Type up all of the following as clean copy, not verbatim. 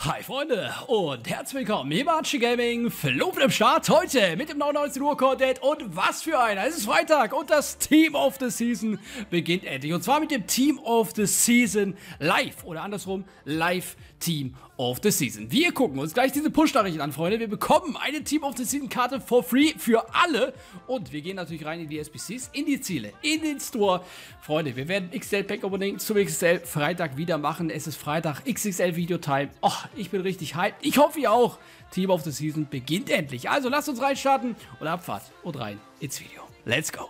Hi Freunde und herzlich willkommen hier bei Archie Gaming. Flucht im Start heute mit dem 99 Uhr Content und was für einer. Es ist Freitag und das Team of the Season beginnt endlich. Und zwar mit dem Team of the Season Live oder andersrum Live Team of the Season. Wir gucken uns gleich diese Push-Nachrichten an, Freunde. Wir bekommen eine Team of the Season Karte for free für alle und wir gehen natürlich rein in die SBCs, in die Ziele, in den Store. Freunde, wir werden XL Pack Opening zum XL Freitag wieder machen. Es ist Freitag, XXL Video Time. Oh, ich bin richtig hyped. Ich hoffe, ihr auch. Team of the Season beginnt endlich. Also lasst uns reinstarten und Abfahrt und rein ins Video. Let's go.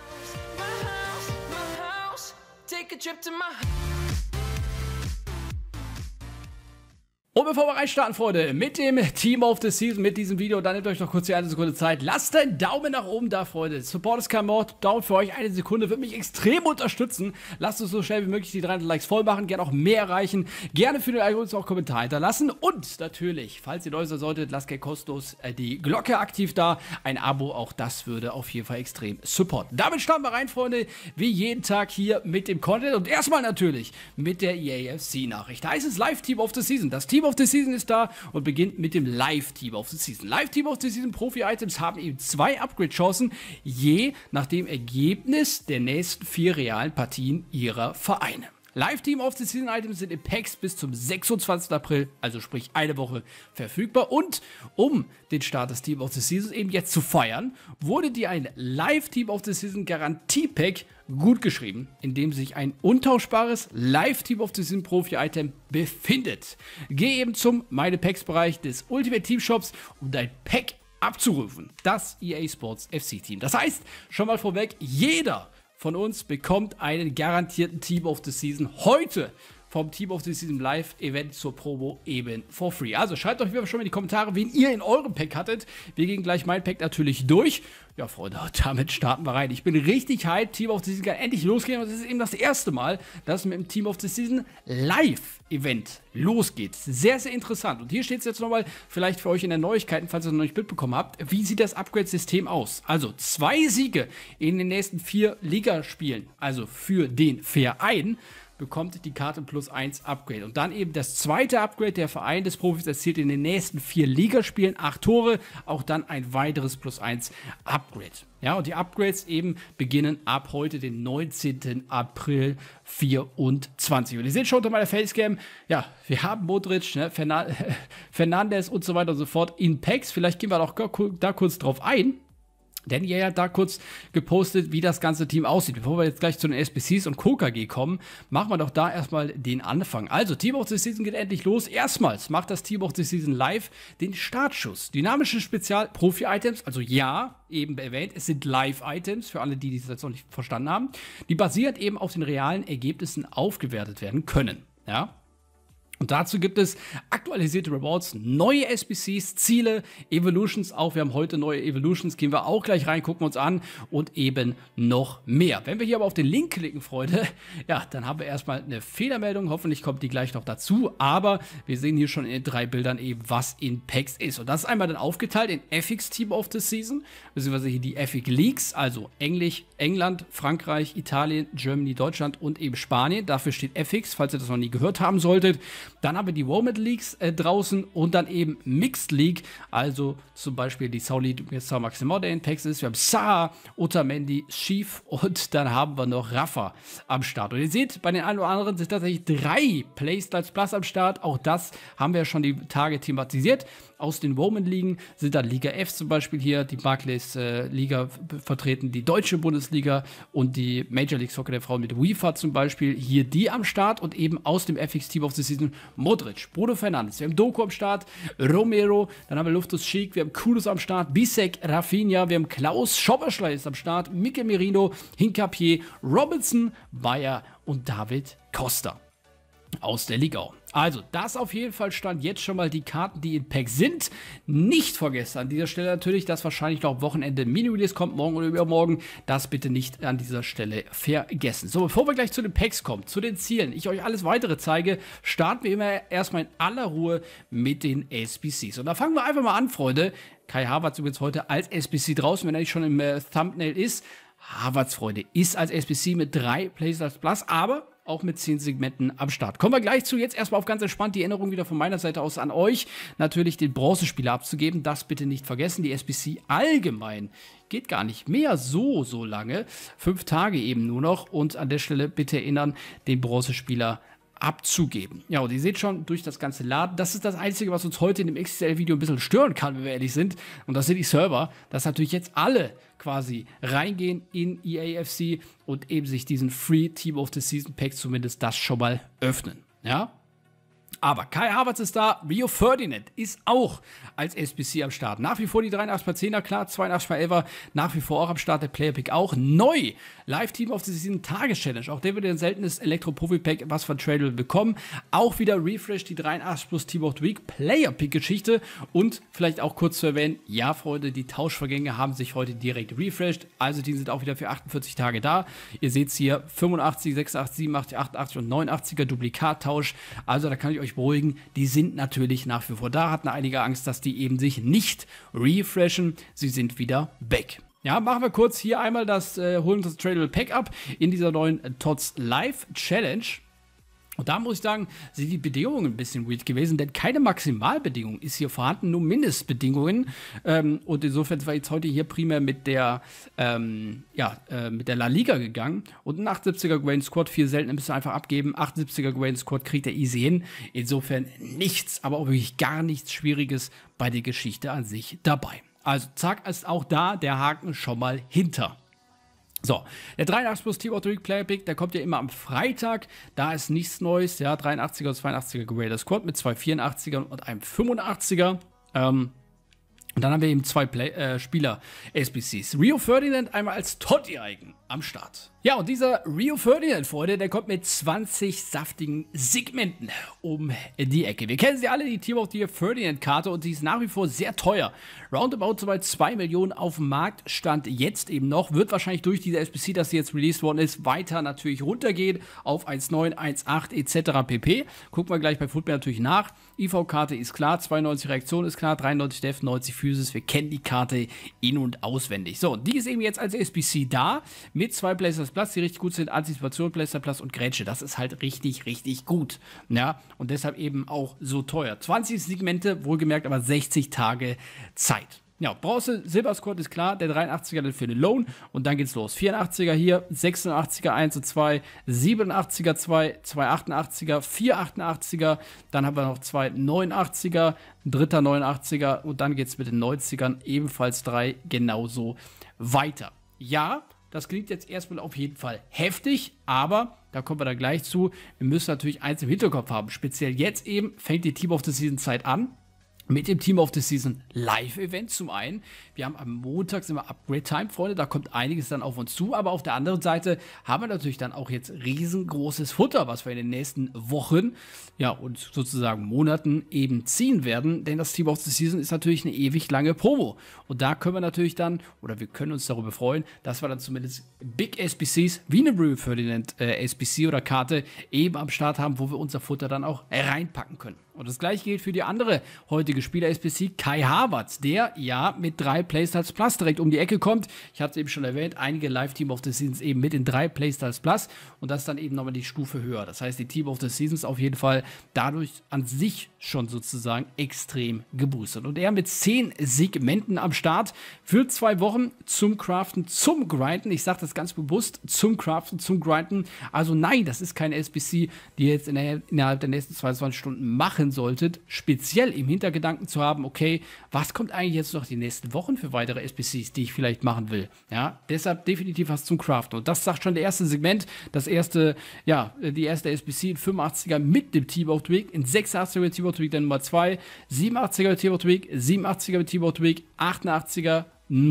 Und bevor wir reinstarten, Freunde, mit dem Team of the Season, mit diesem Video, dann nehmt euch noch kurz die eine Sekunde Zeit. Lasst einen Daumen nach oben da, Freunde. Support ist kein Mord. Daumen für euch, eine Sekunde, wird mich extrem unterstützen. Lasst uns so schnell wie möglich die 300 Likes voll machen. Gerne auch mehr erreichen. Gerne für den Algorithmus auch Kommentar hinterlassen. Und natürlich, falls ihr neu sein solltet, lasst gerne kostenlos die Glocke aktiv da. Ein Abo, auch das würde auf jeden Fall extrem supporten. Damit starten wir rein, Freunde, wie jeden Tag hier mit dem Content. Und erstmal natürlich mit der EAFC-Nachricht. Da ist es Live-Team of the Season. Das Team of the Season ist da und beginnt mit dem Live-Team of the Season. Live-Team of the Season Profi-Items haben eben 2 Upgrade-Chancen, je nach dem Ergebnis der nächsten 4 realen Partien ihrer Vereine. Live-Team of the Season Items sind in Packs bis zum 26. April, also sprich eine Woche, verfügbar. Und um den Start des Team of the Season eben jetzt zu feiern, wurde dir ein Live-Team of the Season Garantie-Pack gut geschrieben, in dem sich ein untauschbares Live-Team of the Season Profi-Item befindet. Geh eben zum Meine Packs-Bereich des Ultimate Team Shops, um dein Pack abzurufen. Das EA Sports FC Team. Das heißt, schon mal vorweg, jeder von uns bekommt einen garantierten Team of the Season heute vom Team of the Season Live Event zur Promo eben for free. Also schreibt euch schon mal in die Kommentare, wen ihr in eurem Pack hattet. Wir gehen gleich mein Pack natürlich durch. Ja, Freunde, damit starten wir rein. Ich bin richtig hyped. Team of the Season kann endlich losgehen. Und es ist eben das erste Mal, dass es mit dem Team of the Season Live-Event losgeht. Sehr, sehr interessant. Und hier steht es jetzt nochmal, vielleicht für euch in den Neuigkeiten, falls ihr es noch nicht mitbekommen habt. Wie sieht das Upgrade-System aus? Also 2 Siege in den nächsten 4 Ligaspielen, also für den Verein, bekommt die Karte plus 1 Upgrade. Und dann eben das zweite Upgrade, der Verein des Profis erzielt in den nächsten 4 Ligaspielen 8 Tore, auch dann ein weiteres plus 1 Upgrade. Ja, und die Upgrades eben beginnen ab heute, den 19. April 24. Und ihr seht schon unter meiner Facecam, ja, wir haben Modric, ne, Fernandes und so weiter und so fort in Packs. Vielleicht gehen wir doch da kurz drauf ein. Denn ihr hat da kurz gepostet, wie das ganze Team aussieht. Bevor wir jetzt gleich zu den SBCs und KOKG kommen, machen wir doch da erstmal den Anfang. Also, Team of the Season geht endlich los. Erstmals macht das Team of the Season live den Startschuss. Dynamische Spezial-Profi-Items, also ja, eben erwähnt, es sind Live-Items, für alle, die das jetzt noch nicht verstanden haben, die basierend eben auf den realen Ergebnissen aufgewertet werden können. Ja. Und dazu gibt es aktualisierte Rewards, neue SBCs, Ziele, Evolutions auch. Wir haben heute neue Evolutions, gehen wir auch gleich rein, gucken uns an und eben noch mehr. Wenn wir hier aber auf den Link klicken, Freunde, ja, dann haben wir erstmal eine Fehlermeldung. Hoffentlich kommt die gleich noch dazu. Aber wir sehen hier schon in 3 Bildern eben, was in Packs ist. Und das ist einmal dann aufgeteilt in FX Team of the Season, beziehungsweise hier die FX Leagues, also Englisch, England, Frankreich, Italien, Germany, Deutschland und eben Spanien. Dafür steht FX, falls ihr das noch nie gehört haben solltet. Dann haben wir die Women Leagues draußen und dann eben Mixed League, also zum Beispiel die Sauli Maximum, der in Packs ist. Wir haben Saha, Otamendi, Schief und dann haben wir noch Rafa am Start. Und ihr seht, bei den einen oder anderen sind tatsächlich 3 Playstyles Plus am Start. Auch das haben wir ja schon die Tage thematisiert. Aus den Women-Ligen sind dann Liga F zum Beispiel hier, die Barclays Liga vertreten, die Deutsche Bundesliga und die Major League Soccer der Frauen mit UEFA zum Beispiel. Hier die am Start und eben aus dem FX Team of the Season Modric, Bruno Fernandes, wir haben Doku am Start, Romero, dann haben wir Loftus Cheek, wir haben Kudus am Start, Bisek, Rafinha, wir haben Klaus, Schopperschlei ist am Start, Mikel Merino, Hincapié, Robinson, Bayer und David Costa aus der Liga. Also, das auf jeden Fall stand jetzt schon mal die Karten, die in Pack sind. Nicht vergessen an dieser Stelle natürlich, dass wahrscheinlich noch Wochenende Mini-Release kommt, morgen oder übermorgen. Das bitte nicht an dieser Stelle vergessen. So, bevor wir gleich zu den Packs kommen, zu den Zielen, ich euch alles weitere zeige, starten wir immer erstmal in aller Ruhe mit den SBCs. Und da fangen wir einfach mal an, Freunde. Kai Havertz übrigens heute als SBC draußen, wenn er nicht schon im Thumbnail ist. Havertz, Freunde, ist als SBC mit 3 Playstyles Plus, aber auch mit 10 Segmenten am Start. Kommen wir gleich zu. Jetzt erstmal auf ganz entspannt die Erinnerung wieder von meiner Seite aus an euch, natürlich den Bronzespieler abzugeben. Das bitte nicht vergessen. Die SBC allgemein geht gar nicht mehr so lange. 5 Tage eben nur noch. Und an der Stelle bitte erinnern, den Bronzespieler abzugeben. Ja, und ihr seht schon, durch das ganze Laden, das ist das Einzige, was uns heute in dem XXL-Video ein bisschen stören kann, wenn wir ehrlich sind. Und das sind die Server, dass natürlich jetzt alle quasi reingehen in EAFC und eben sich diesen Free Team of the Season Pack zumindest das schon mal öffnen. Ja? Aber Kai Havertz ist da, Rio Ferdinand ist auch als SBC am Start. Nach wie vor die 83x10er, klar, 82x11er, nach wie vor auch am Start, der Player Pick auch. Neu, Live-Team auf dieser Tageschallenge. Auch der wird ein seltenes Elektro-Profi-Pack, was von Tradable bekommen. Auch wieder Refresh, die 83 plus Team of the Week, Player Pick-Geschichte. Und vielleicht auch kurz zu erwähnen, ja, Freunde, die Tauschvergänge haben sich heute direkt refreshed. Also die sind auch wieder für 48 Tage da. Ihr seht es hier, 85, 86, 87, 88 und 89er Duplikattausch. Also da kann ich euch beruhigen, die sind natürlich nach wie vor da, hatten einige Angst, dass die eben sich nicht refreshen, sie sind wieder back. Ja, machen wir kurz hier einmal holen das Tradable Pack ab in dieser neuen TOTS Live Challenge. Und da muss ich sagen, sind die Bedingungen ein bisschen weird gewesen, denn keine Maximalbedingung ist hier vorhanden, nur Mindestbedingungen. Und insofern war jetzt heute hier primär mit der La Liga gegangen. Und ein 78er Grand Squad, 4 selten, müsst ihr einfach abgeben. 78er Grand Squad kriegt er easy hin. Insofern nichts, aber auch wirklich gar nichts Schwieriges bei der Geschichte an sich dabei. Also zack, ist auch da der Haken schon mal hinter. So, der 83 plus Team of the Week Player Pick, der kommt ja immer am Freitag. Da ist nichts Neues. Ja, 83er und 82er Greater Squad mit 2 84ern und einem 85er. Und dann haben wir eben 2 Spieler-SBCs. Rio Ferdinand einmal als Totti-Icon am Start. Ja, und dieser Rio Ferdinand, Freunde, der kommt mit 20 saftigen Segmenten um die Ecke. Wir kennen sie alle, die Team of the Ferdinand-Karte, und sie ist nach wie vor sehr teuer. Roundabout soweit 2 Millionen auf dem Markt, stand jetzt eben noch. Wird wahrscheinlich durch diese SBC, dass sie jetzt released worden ist, weiter natürlich runtergehen auf 1,9, 1,8 etc. pp. Gucken wir gleich bei Football natürlich nach. IV-Karte ist klar, 92 Reaktion ist klar, 93 Def, 90 Physis. Wir kennen die Karte in- und auswendig. So, die ist eben jetzt als SBC da, mit 2 Blasters Plus, die richtig gut sind, Antizipation, Blaster Plus und Grätsche. Das ist halt richtig, richtig gut. Ja, und deshalb eben auch so teuer. 20 Segmente, wohlgemerkt, aber 60 Tage Zeit. Ja, Bronze, Silber Squad ist klar, der 83er dann für den Loan und dann geht's los. 84er hier, 86er 1 und 2, 87er 2, 2 88er, 4 88er, dann haben wir noch 2 89er, ein dritter 89er und dann geht's mit den 90ern ebenfalls 3 genauso weiter. Ja, das klingt jetzt erstmal auf jeden Fall heftig, aber da kommen wir dann gleich zu. Wir müssen natürlich eins im Hinterkopf haben. Speziell jetzt eben fängt die Team of the Season Zeit an. Mit dem Team of the Season Live-Event zum einen. Wir haben am Montag immer Upgrade-Time, Freunde, da kommt einiges dann auf uns zu, aber auf der anderen Seite haben wir natürlich dann auch jetzt riesengroßes Futter, was wir in den nächsten Wochen, ja, und sozusagen Monaten eben ziehen werden, denn das Team of the Season ist natürlich eine ewig lange Promo. Und da können wir natürlich dann, oder wir können uns darüber freuen, dass wir dann zumindest Big SBCs, wie eine Rio Ferdinand SBC oder Karte, eben am Start haben, wo wir unser Futter dann auch reinpacken können. Und das gleiche gilt für die andere heutige Spieler-SBC, Kai Havertz, der ja mit 3 Playstyles Plus direkt um die Ecke kommt. Ich hatte es eben schon erwähnt, einige Live-Team of the Seasons eben mit den 3 Playstyles Plus und das dann eben nochmal die Stufe höher. Das heißt, die Team of the Seasons auf jeden Fall dadurch an sich schon sozusagen extrem geboostet. Und er mit 10 Segmenten am Start für 2 Wochen zum Craften, zum Grinden. Ich sage das ganz bewusst, zum Craften, zum Grinden. Also nein, das ist keine SBC, die ihr jetzt innerhalb der nächsten 22 Stunden machen solltet, speziell im Hintergedanken zu haben, okay, was kommt eigentlich jetzt noch die nächsten Wochen für weitere SBCs, die ich vielleicht machen will. Ja, deshalb definitiv was zum Craften. Und das sagt schon der erste Segment, das erste, ja, die erste SBC in 85er mit dem Team of the Week, in 86er mit Team of the Week dann Nummer 2, 87er mit Team of the Week, 87er mit Team of the Week, 88er,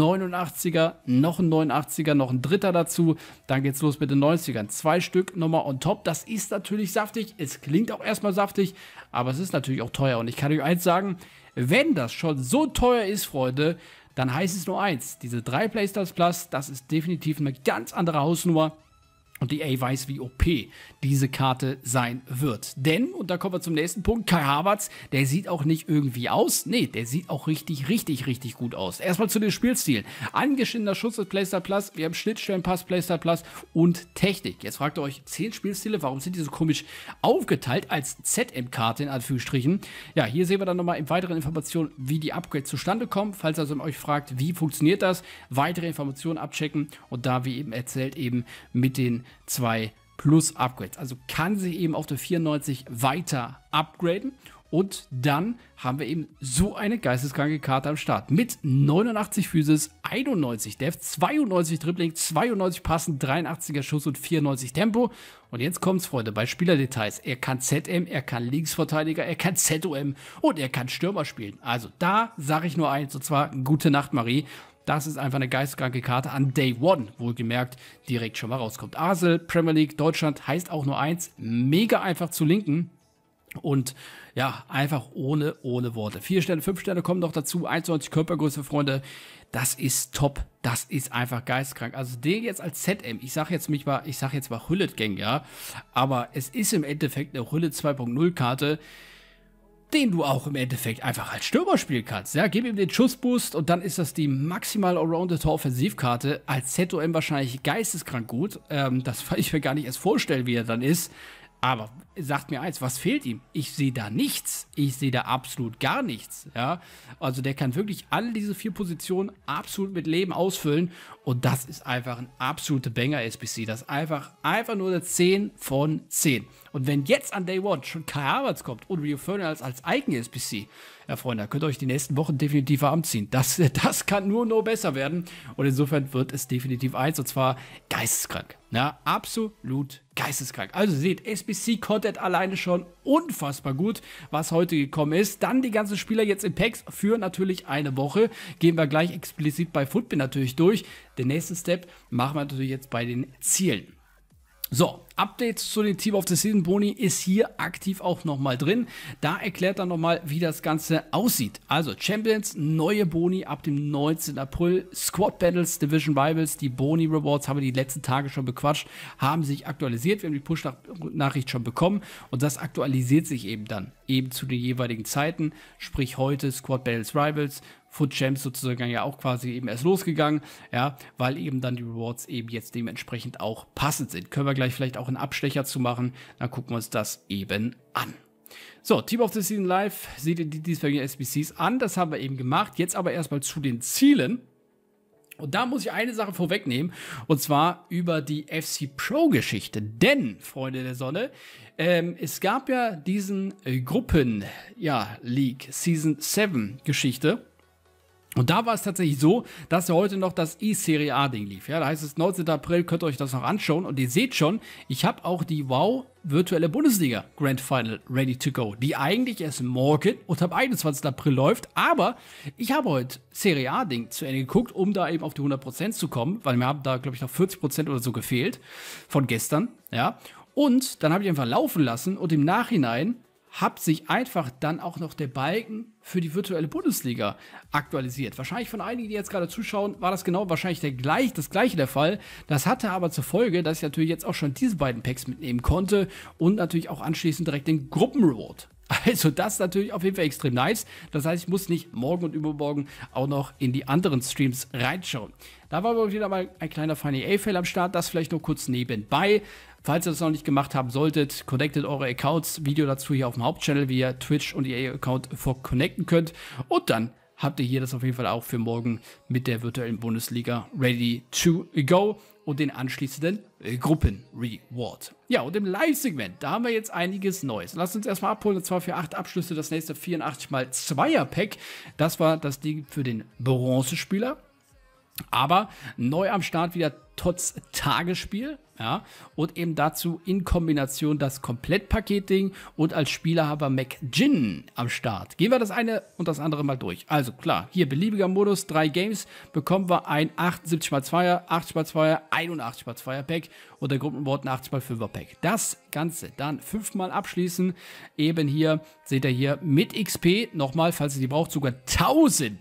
89er, noch ein 89er, noch ein dritter dazu, dann geht's los mit den 90ern. 2 Stück nochmal on top, das ist natürlich saftig, es klingt auch erstmal saftig, aber es ist natürlich auch teuer und ich kann euch eins sagen, wenn das schon so teuer ist, Freunde, dann heißt es nur eins, diese 3 Playstyles Plus, das ist definitiv eine ganz andere Hausnummer. Und die EA weiß, wie OP diese Karte sein wird. Denn, und da kommen wir zum nächsten Punkt, Kai Havertz, der sieht auch nicht irgendwie aus. Nee, der sieht auch richtig gut aus. Erstmal zu den Spielstilen. Angeschnittener Schuss ist Playstyle Plus, wir haben Schnittstellenpass, Playstyle Plus und Technik. Jetzt fragt ihr euch, 10 Spielstile, warum sind die so komisch aufgeteilt als ZM-Karte in Anführungsstrichen? Ja, hier sehen wir dann nochmal in weiteren Informationen, wie die Upgrades zustande kommen. Falls also euch fragt, wie funktioniert das, weitere Informationen abchecken und da, wie eben erzählt, eben mit den 2 Plus Upgrades. Also kann sie eben auf der 94 weiter upgraden. Und dann haben wir eben so eine geisteskranke Karte am Start. Mit 89 Physis, 91 Def, 92 Dribbling, 92 Passen, 83er Schuss und 94 Tempo. Und jetzt kommt's, Freunde, bei Spielerdetails. Er kann ZM, er kann Linksverteidiger, er kann ZOM und er kann Stürmer spielen. Also da sage ich nur eins, und zwar gute Nacht, Marie. Das ist einfach eine geisteskranke Karte an Day One, wohlgemerkt, direkt schon mal rauskommt. Arsenal, Premier League, Deutschland heißt auch nur eins, mega einfach zu linken und ja, einfach ohne Worte. 4 Sterne, 5 Sterne kommen noch dazu, 1,90 Körpergröße, Freunde, das ist top, das ist einfach geisteskrank. Also den jetzt als ZM, ich sag jetzt mal Hullet Gang, ja, aber es ist im Endeffekt eine Hullet 2.0 Karte, den du auch im Endeffekt einfach als Stürmer spielen kannst. Ja, gib ihm den Schussboost und dann ist das die maximal allrounded Offensivkarte. Als ZOM wahrscheinlich geisteskrank gut. Das kann ich mir gar nicht erst vorstellen, wie er dann ist. Aber sagt mir eins, was fehlt ihm? Ich sehe da nichts. Ich sehe da absolut gar nichts. Ja, also der kann wirklich alle diese 4 Positionen absolut mit Leben ausfüllen. Und das ist einfach ein absoluter Banger-SBC. Das ist einfach nur eine 10 von 10. Und wenn jetzt an Day One schon Kai Havertz kommt und Rio Ferdinand als Eigen-SBC, ja Freunde, da könnt ihr euch die nächsten Wochen definitiv warm ziehen. Das kann nur besser werden. Und insofern wird es definitiv eins, und zwar geisteskrank. Ja, absolut geisteskrank. Also seht, SBC-Content alleine schon unfassbar gut, was heute gekommen ist. Dann die ganzen Spieler jetzt in Packs für natürlich eine Woche. Gehen wir gleich explizit bei Footbin natürlich durch. Den nächsten Step machen wir natürlich jetzt bei den Zielen. So, Updates zu den Team of the Season Boni ist hier aktiv auch nochmal drin. Da erklärt er nochmal, wie das Ganze aussieht. Also Champions, neue Boni ab dem 19. April. Squad Battles, Division Rivals, die Boni Rewards haben wir die letzten Tage schon bequatscht, haben sich aktualisiert. Wir haben die Push-Nachricht schon bekommen und das aktualisiert sich eben dann eben zu den jeweiligen Zeiten. Sprich heute Squad Battles Rivals, Foot Champs sozusagen ja auch quasi eben erst losgegangen, ja, weil eben dann die Rewards eben jetzt dementsprechend auch passend sind. Können wir gleich vielleicht auch einen Abstecher zu machen, dann gucken wir uns das eben an. So, Team of the Season Live, seht ihr die diesjährigen SBCs an, das haben wir eben gemacht. Jetzt aber erstmal zu den Zielen. Und da muss ich eine Sache vorwegnehmen, und zwar über die FC Pro-Geschichte. Denn, Freunde der Sonne, es gab ja diesen Gruppen-League Season 7 Geschichte. Und da war es tatsächlich so, dass ja heute noch das E-Serie A-Ding lief. Ja, da heißt es 19. April, könnt ihr euch das noch anschauen. Und ihr seht schon, ich habe auch die WoW virtuelle Bundesliga Grand Final ready to go, die eigentlich erst morgen und am 21. April läuft. Aber ich habe heute Serie A-Ding zu Ende geguckt, um da eben auf die 100% zu kommen, weil mir haben da, glaube ich, noch 40% oder so gefehlt von gestern. Ja, und dann habe ich einfach laufen lassen und im Nachhinein hat sich einfach dann auch noch der Balken für die virtuelle Bundesliga aktualisiert. Wahrscheinlich von einigen, die jetzt gerade zuschauen, war das genau wahrscheinlich das gleiche der Fall. Das hatte aber zur Folge, dass ich natürlich jetzt auch schon diese beiden Packs mitnehmen konnte und natürlich auch anschließend direkt den Gruppenreward. Also das ist natürlich auf jeden Fall extrem nice. Das heißt, ich muss nicht morgen und übermorgen auch noch in die anderen Streams reinschauen. Da war aber wieder mal ein kleiner Funny A-Fail am Start. Das vielleicht nur kurz nebenbei. Falls ihr das noch nicht gemacht haben solltet, connectet eure Accounts. Video dazu hier auf dem Hauptchannel, wie ihr Twitch und ihr Account connecten könnt. Und dann habt ihr hier das auf jeden Fall auch für morgen mit der virtuellen Bundesliga ready to go und den anschließenden Gruppenreward. Ja, und im Live-Segment, da haben wir jetzt einiges Neues. Lasst uns erstmal abholen, und zwar für 8 Abschlüsse das nächste 84x2er-Pack. Das war das Ding für den Bronzespieler. Aber neu am Start wieder trotz Tagesspiel, ja, und eben dazu in Kombination das Komplettpaket-Ding und als Spieler haben wir McGinn am Start. Gehen wir das eine und das andere mal durch. Also klar, hier beliebiger Modus, 3 Games, bekommen wir ein 78x2er, 80x2er, 81x2er Pack und der Gruppenreward ein 80x5er Pack. Das Ganze dann 5-mal abschließen, eben hier, seht ihr hier mit XP, nochmal, falls ihr die braucht, sogar 1000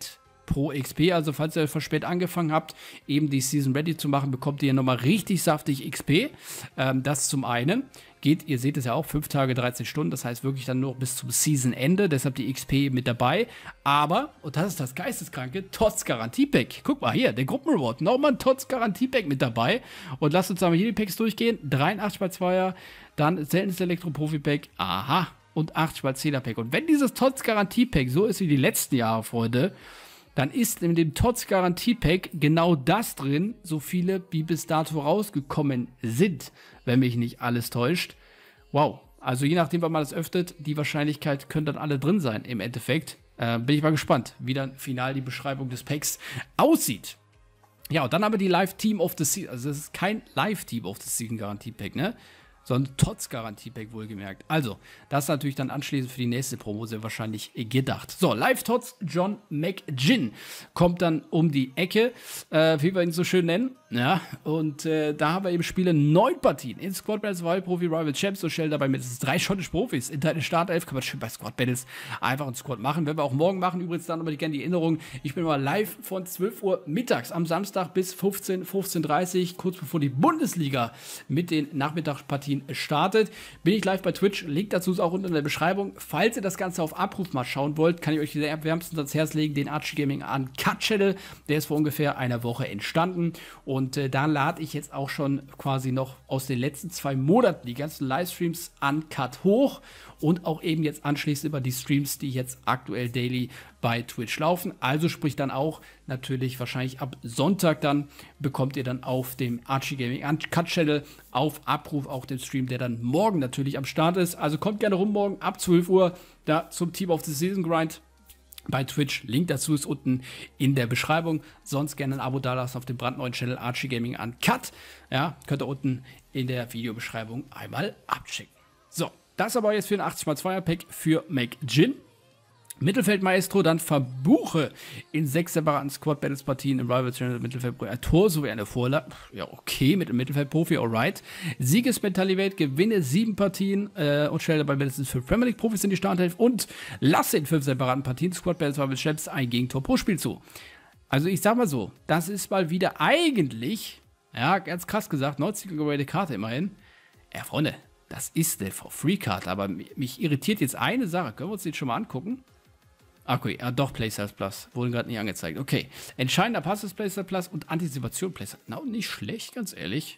pro XP. Also falls ihr verspät angefangen habt, eben die Season Ready zu machen, bekommt ihr nochmal richtig saftig XP. Das zum einen. Geht, ihr seht es ja auch, 5 Tage, 13 Stunden, das heißt wirklich dann nur bis zum Season-Ende, deshalb die XP mit dabei. Aber, und das ist das Geisteskranke, TOTS Garantiepack. Guck mal hier, der Gruppenreward, nochmal ein TOTS Garantiepack mit dabei. Und lasst uns einmal hier die Packs durchgehen. 83 bei 2er, dann seltenes Elektro-Profi-Pack, aha, und 80 bei 10er Pack. Und wenn dieses TOTS Garantiepack so ist wie die letzten Jahre, Freunde, dann ist in dem TOTS Garantiepack genau das drin, so viele wie bis dato rausgekommen sind, wenn mich nicht alles täuscht. Wow, also je nachdem, wann man das öffnet, die Wahrscheinlichkeit können dann alle drin sein im Endeffekt. Bin ich mal gespannt, wie dann final die Beschreibung des Packs aussieht. Ja, und dann haben wir die Live Team of the Season, also das ist kein Live Team of the Season Garantiepack, ne? Sondern TOTS Garantiepack wohlgemerkt. Also, das ist natürlich dann anschließend für die nächste Promo sehr wahrscheinlich gedacht. So, Live TOTS John McGinn kommt dann um die Ecke, wie wir ihn so schön nennen. Ja, und da haben wir eben Spiele 9 Partien in Squad Battles, Wild Profi, Rival Champs, so schnell dabei mindestens 3 schottische Profis in deine Startelf. Kann man schön bei Squad Battles einfach einen Squad machen. Werden wir auch morgen machen. Übrigens dann aber gerne die Erinnerung, ich bin mal live von 12 Uhr mittags am Samstag bis 15:30 Uhr, kurz bevor die Bundesliga mit den Nachmittagspartien startet. Bin ich live bei Twitch. Link dazu ist auch unten in der Beschreibung. Falls ihr das Ganze auf Abruf mal schauen wollt, kann ich euch sehr wärmstens ans Herz legen, den Archie Gaming Uncut Channel. Der ist vor ungefähr einer Woche entstanden. Und da lade ich jetzt auch schon quasi noch aus den letzten 2 Monaten die ganzen Livestreams uncut hoch und auch eben jetzt anschließend über die Streams, die jetzt aktuell daily bei Twitch laufen. Also sprich dann auch natürlich wahrscheinlich ab Sonntag dann bekommt ihr dann auf dem Archie Gaming Uncut Channel auf Abruf auch den Stream, der dann morgen natürlich am Start ist. Also kommt gerne rum morgen ab 12 Uhr da zum Team of the Season Grind bei Twitch. Link dazu ist unten in der Beschreibung. Sonst gerne ein Abo dalassen auf dem brandneuen Channel Archie Gaming Uncut. Ja, könnt ihr unten in der Videobeschreibung einmal abchecken. So, das aber jetzt für ein 80x2er Pack für McGinn. Mittelfeldmaestro, dann verbuche in 6 separaten Squad-Battles-Partien im Rival Channel Mittelfeldprofi ein Tor sowie eine Vorlage. Ja, okay, mit dem Mittelfeldprofi, alright. Siegesmentalität, gewinne 7 Partien und stelle dabei mindestens 5 Premier League-Profis in die Startelf und lasse in 5 separaten Partien Squad-Battles Rival Champs ein Gegentor pro Spiel zu. Also ich sag mal so, das ist mal wieder eigentlich, ja, ganz krass gesagt, 90 geradelte Karte immerhin. Ja, Freunde, das ist eine For-Free-Karte, aber mich irritiert jetzt eine Sache. Können wir uns den schon mal angucken? Okay, ja, doch, Playstyle Plus. Wurde gerade nicht angezeigt. Okay. Entscheidender Pass ist Playstyle Plus und Antizipation Playstyle. Na, nicht schlecht, ganz ehrlich.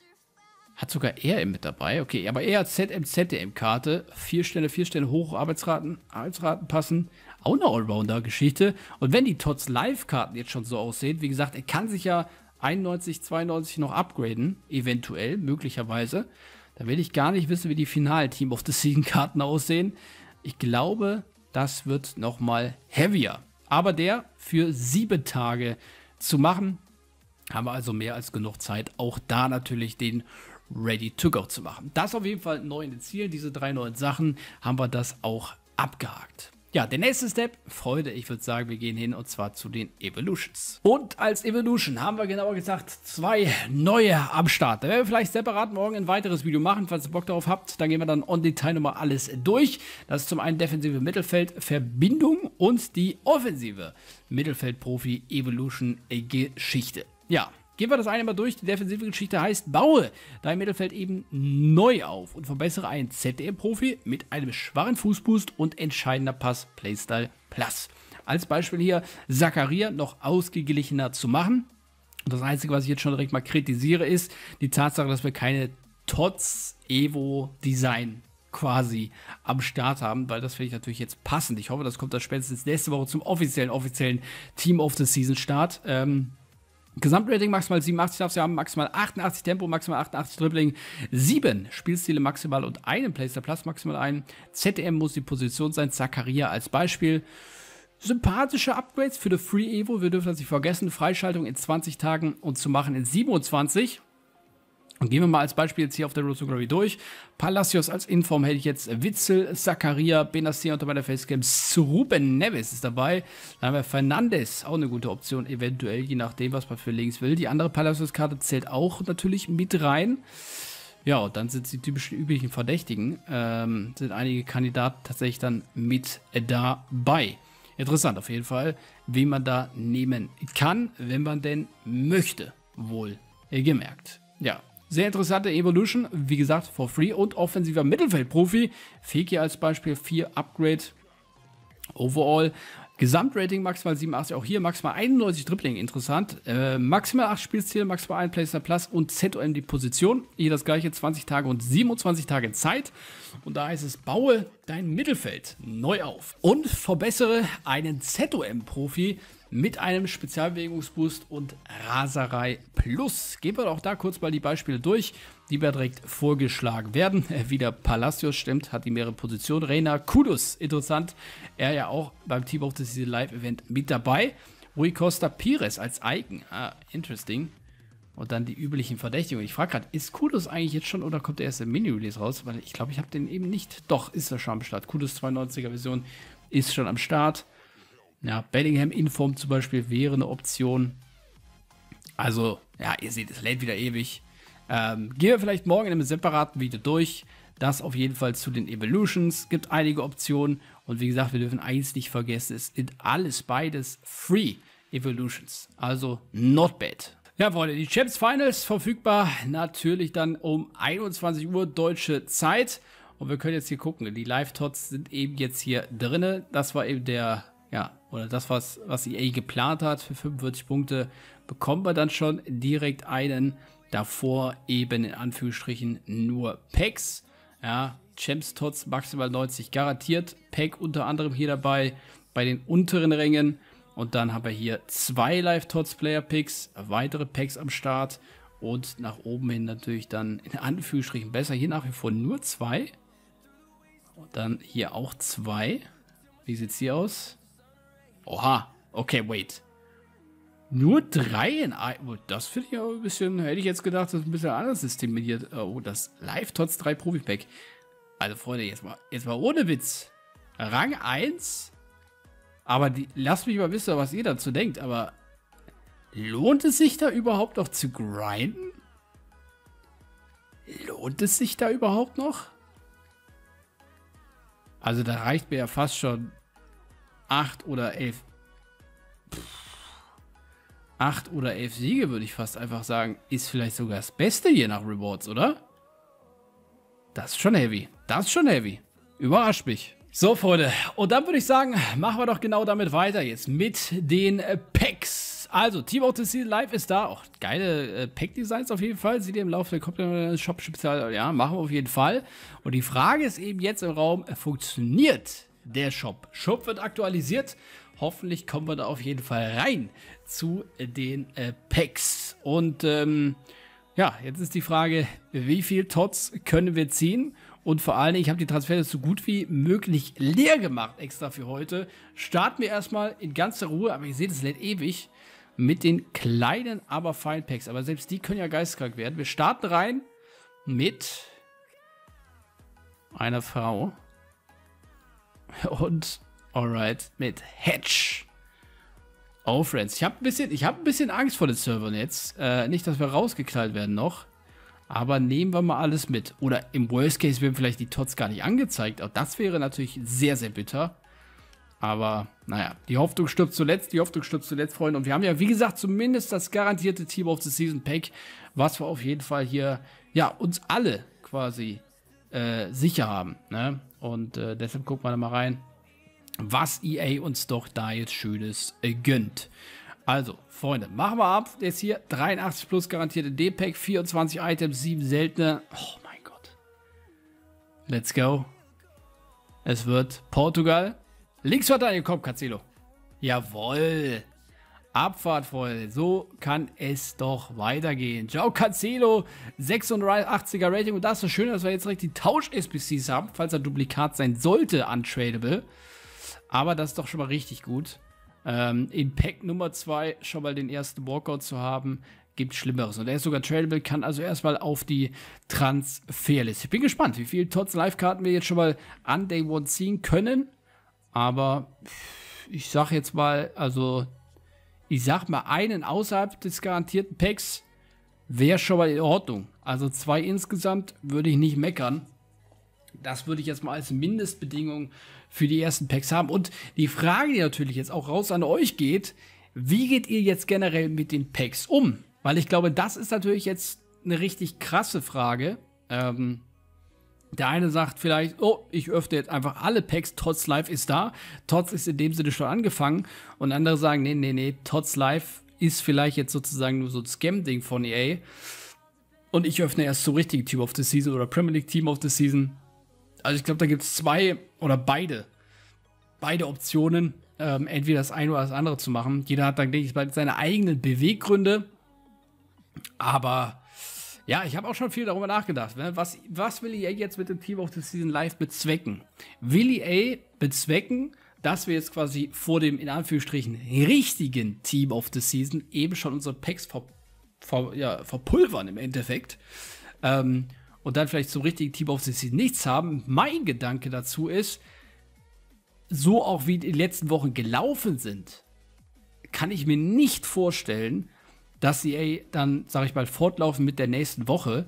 Hat sogar RM mit dabei. Okay, aber er hat ZM-Karte. 4 Sterne hoch, Arbeitsraten passen. Auch eine Allrounder-Geschichte. Und wenn die TOTS Live-Karten jetzt schon so aussehen, wie gesagt, er kann sich ja 91, 92 noch upgraden. Eventuell, möglicherweise. Da will ich gar nicht wissen, wie die Final-Team of the Season-Karten aussehen. Ich glaube, das wird nochmal heavier. Aber der für 7 Tage zu machen, haben wir also mehr als genug Zeit, auch da natürlich den Ready to Go zu machen. Das auf jeden Fall neu in den Zielen. Diese 3 neuen Sachen haben wir das auch abgehakt. Ja, der nächste Step, Freunde, ich würde sagen, wir gehen hin und zwar zu den Evolutions. Und als Evolution haben wir genauer gesagt 2 neue am Start. Da werden wir vielleicht separat morgen ein weiteres Video machen, falls ihr Bock darauf habt. Dann gehen wir dann on Detail nochmal alles durch. Das ist zum einen defensive Mittelfeldverbindung und die offensive Mittelfeldprofi Evolution Geschichte. Ja. Gehen wir das eine mal durch. Die defensive Geschichte heißt, baue dein Mittelfeld eben neu auf und verbessere einen ZDM-Profi mit einem schwachen Fußboost und entscheidender Pass Playstyle Plus. Als Beispiel hier, Zakaria noch ausgeglichener zu machen. Und das Einzige, was ich jetzt schon direkt mal kritisiere, ist die Tatsache, dass wir keine TOTS Evo Design quasi am Start haben, weil das finde ich natürlich jetzt passend. Ich hoffe, das kommt dann spätestens nächste Woche zum offiziellen Team of the Season Start. Gesamtrating maximal 87 darfst du haben, maximal 88 Tempo, maximal 88 Dribbling, 7 Spielstile maximal und einen Playstyle Plus maximal ein. ZDM muss die Position sein, Zakaria als Beispiel. Sympathische Upgrades für die Free Evo, wir dürfen das nicht vergessen, Freischaltung in 20 Tagen und zu machen in 27. Und gehen wir mal als Beispiel jetzt hier auf der Road to Glory durch. Palacios als Inform hätte ich jetzt Witzel, Zakaria, Benacer unter meiner Facecam, Ruben Neves ist dabei. Dann haben wir Fernandes, auch eine gute Option, eventuell, je nachdem, was man für links will. Die andere Palacios-Karte zählt auch natürlich mit rein. Ja, und dann sind die typischen üblichen Verdächtigen, sind einige Kandidaten tatsächlich dann mit dabei. interessant auf jeden Fall, wen man da nehmen kann, wenn man denn möchte. Wohl gemerkt. Ja, sehr interessante Evolution. Wie gesagt, for free und offensiver Mittelfeldprofi. Feki als Beispiel 4 Upgrade. Overall. Gesamtrating maximal 87, auch hier maximal 91 Dribbling, interessant. Maximal 8 Spielziele, maximal 1 Playstyle Plus und ZOM die Position. Hier das gleiche, 20 Tage und 27 Tage Zeit. Und da heißt es, baue dein Mittelfeld neu auf und verbessere einen ZOM-Profi mit einem Spezialbewegungsboost und Raserei Plus. Gehen wir auch da kurz mal die Beispiele durch, die mir direkt vorgeschlagen werden. Wieder Palacios stimmt, hat die mehrere Positionen. Reina Kudus, interessant. Er ja auch beim Team of the Season Live Event mit dabei. Rui Costa Pires als Icon. Interesting. Und dann die üblichen Verdächtigen. Ich frage gerade, ist Kudus eigentlich jetzt schon oder kommt der erst im Mini-Release raus? Weil ich glaube, ich habe den eben nicht. Doch, ist er schon am Start. Kudus 92er Version ist schon am Start. Ja, Bellingham in Form zum Beispiel wäre eine Option. Also, ja, ihr seht, es lädt wieder ewig. Gehen wir vielleicht morgen in einem separaten Video durch. Das auf jeden Fall zu den Evolutions. Gibt einige Optionen. Und wie gesagt, wir dürfen eins nicht vergessen. Es sind alles beides Free Evolutions. Also, not bad. Ja, Freunde, die Champs Finals verfügbar. Natürlich dann um 21 Uhr deutsche Zeit. Und wir können jetzt hier gucken. Die Live-Tots sind eben jetzt hier drin. Das war eben der... Ja, oder das, was EA geplant hat, für 45 Punkte bekommen wir dann schon direkt einen. Davor eben in Anführungsstrichen nur Packs. Ja, Champs Tots maximal 90 garantiert. Pack unter anderem hier dabei bei den unteren Rängen. Und dann haben wir hier 2 Live-Tots Player Picks, weitere Packs am Start. Und nach oben hin natürlich dann in Anführungsstrichen besser. Hier nach wie vor nur 2. Und dann hier auch 2. Wie sieht es hier aus? Oha, okay, wait. Nur 3 in einem. Das finde ich aber ein bisschen, hätte ich jetzt gedacht, das ist ein bisschen ein anderes System mit hier. Oh, das Live-Tots 3 Profi-Pack. Also, Freunde, jetzt mal ohne Witz. Rang 1. Aber lasst mich mal wissen, was ihr dazu denkt. Aber lohnt es sich da überhaupt noch zu grinden? Lohnt es sich da überhaupt noch? Also, da reicht mir ja fast schon 8 oder 11. 8 oder 11 Siege, würde ich fast einfach sagen, ist vielleicht sogar das Beste hier nach Rewards, oder? Das ist schon heavy. Das ist schon heavy. Überrascht mich. So, Freunde. Und dann würde ich sagen, machen wir doch genau damit weiter jetzt. Mit den Packs. Also, Team of the Season Live ist da. Auch geile Pack-Designs auf jeden Fall. Seht ihr im Laufe der kompletten Shop-Spezial. Ja, machen wir auf jeden Fall. Und die Frage ist eben jetzt im Raum, funktioniert der Shop? Shop wird aktualisiert. Hoffentlich kommen wir da auf jeden Fall rein zu den Packs. Und ja, jetzt ist die Frage, wie viel Tots können wir ziehen? Und vor allem, ich habe die Transfers so gut wie möglich leer gemacht, extra für heute. Starten wir erstmal in ganzer Ruhe, aber ihr seht, es lädt ewig, mit den kleinen, aber feinen Packs. Aber selbst die können ja geisteskrank werden. Wir starten rein mit einer Frau. Und, alright, mit Hedge. Oh, Friends. Ich habe ein bisschen Angst vor den Servern jetzt. Nicht, dass wir rausgeknallt werden noch. Aber nehmen wir mal alles mit. Oder im Worst Case werden vielleicht die Tots gar nicht angezeigt. Auch das wäre natürlich sehr, sehr bitter. Aber, naja, die Hoffnung stirbt zuletzt. Freunde. Und wir haben ja, wie gesagt, zumindest das garantierte Team of the Season Pack, was wir auf jeden Fall hier, ja, uns alle quasi sicher haben. Ne? Und deshalb gucken wir da mal rein, was EA uns doch da jetzt Schönes gönnt. Also, Freunde, machen wir ab. Jetzt hier 83 plus garantierte D-Pack, 24 Items, 7 seltene. Oh mein Gott. Let's go. Es wird Portugal. Linksverteidiger kommt, Cancelo. Jawohl. Abfahrt, Freunde. So kann es doch weitergehen. Ciao, Cancelo. 86er Rating. Und das ist das Schöne, dass wir jetzt direkt die Tausch-SBCs haben, falls er Duplikat sein sollte, untradable. Aber das ist doch schon mal richtig gut. In Pack Nummer 2 schon mal den ersten Walkout zu haben, gibt Schlimmeres. Und er ist sogar tradable, kann also erstmal auf die Transferliste. Ich bin gespannt, wie viele Tots Live-Karten wir jetzt schon mal an Day One ziehen können. Aber ich sag jetzt mal, also ich sag mal, einen außerhalb des garantierten Packs wäre schon mal in Ordnung. Also 2 insgesamt würde ich nicht meckern. Das würde ich jetzt mal als Mindestbedingung für die ersten Packs haben. Und die Frage, die natürlich jetzt auch raus an euch geht, wie geht ihr jetzt generell mit den Packs um? Weil ich glaube, das ist natürlich jetzt eine richtig krasse Frage. Der eine sagt vielleicht, oh, ich öffne jetzt einfach alle Packs, Tots Live ist da. Tots ist in dem Sinne schon angefangen. Und andere sagen, nee, Tots Live ist vielleicht jetzt sozusagen nur so ein Scam-Ding von EA. Und ich öffne erst so richtig Team of the Season oder Premier League Team of the Season. Also ich glaube, da gibt es zwei oder beide Optionen, entweder das eine oder das andere zu machen. Jeder hat dann, denke ich, seine eigenen Beweggründe. Aber ja, ich habe auch schon viel darüber nachgedacht. Ne? Was will EA jetzt mit dem Team of the Season Live bezwecken? Will EA bezwecken, dass wir jetzt quasi vor dem, in Anführungsstrichen, richtigen Team of the Season eben schon unsere Packs verpulvern im Endeffekt? Und dann vielleicht zum richtigen Team of the Season nichts haben. Mein Gedanke dazu ist, so auch wie die letzten Wochen gelaufen sind, kann ich mir nicht vorstellen, dass EA dann, sag ich mal, fortlaufen mit der nächsten Woche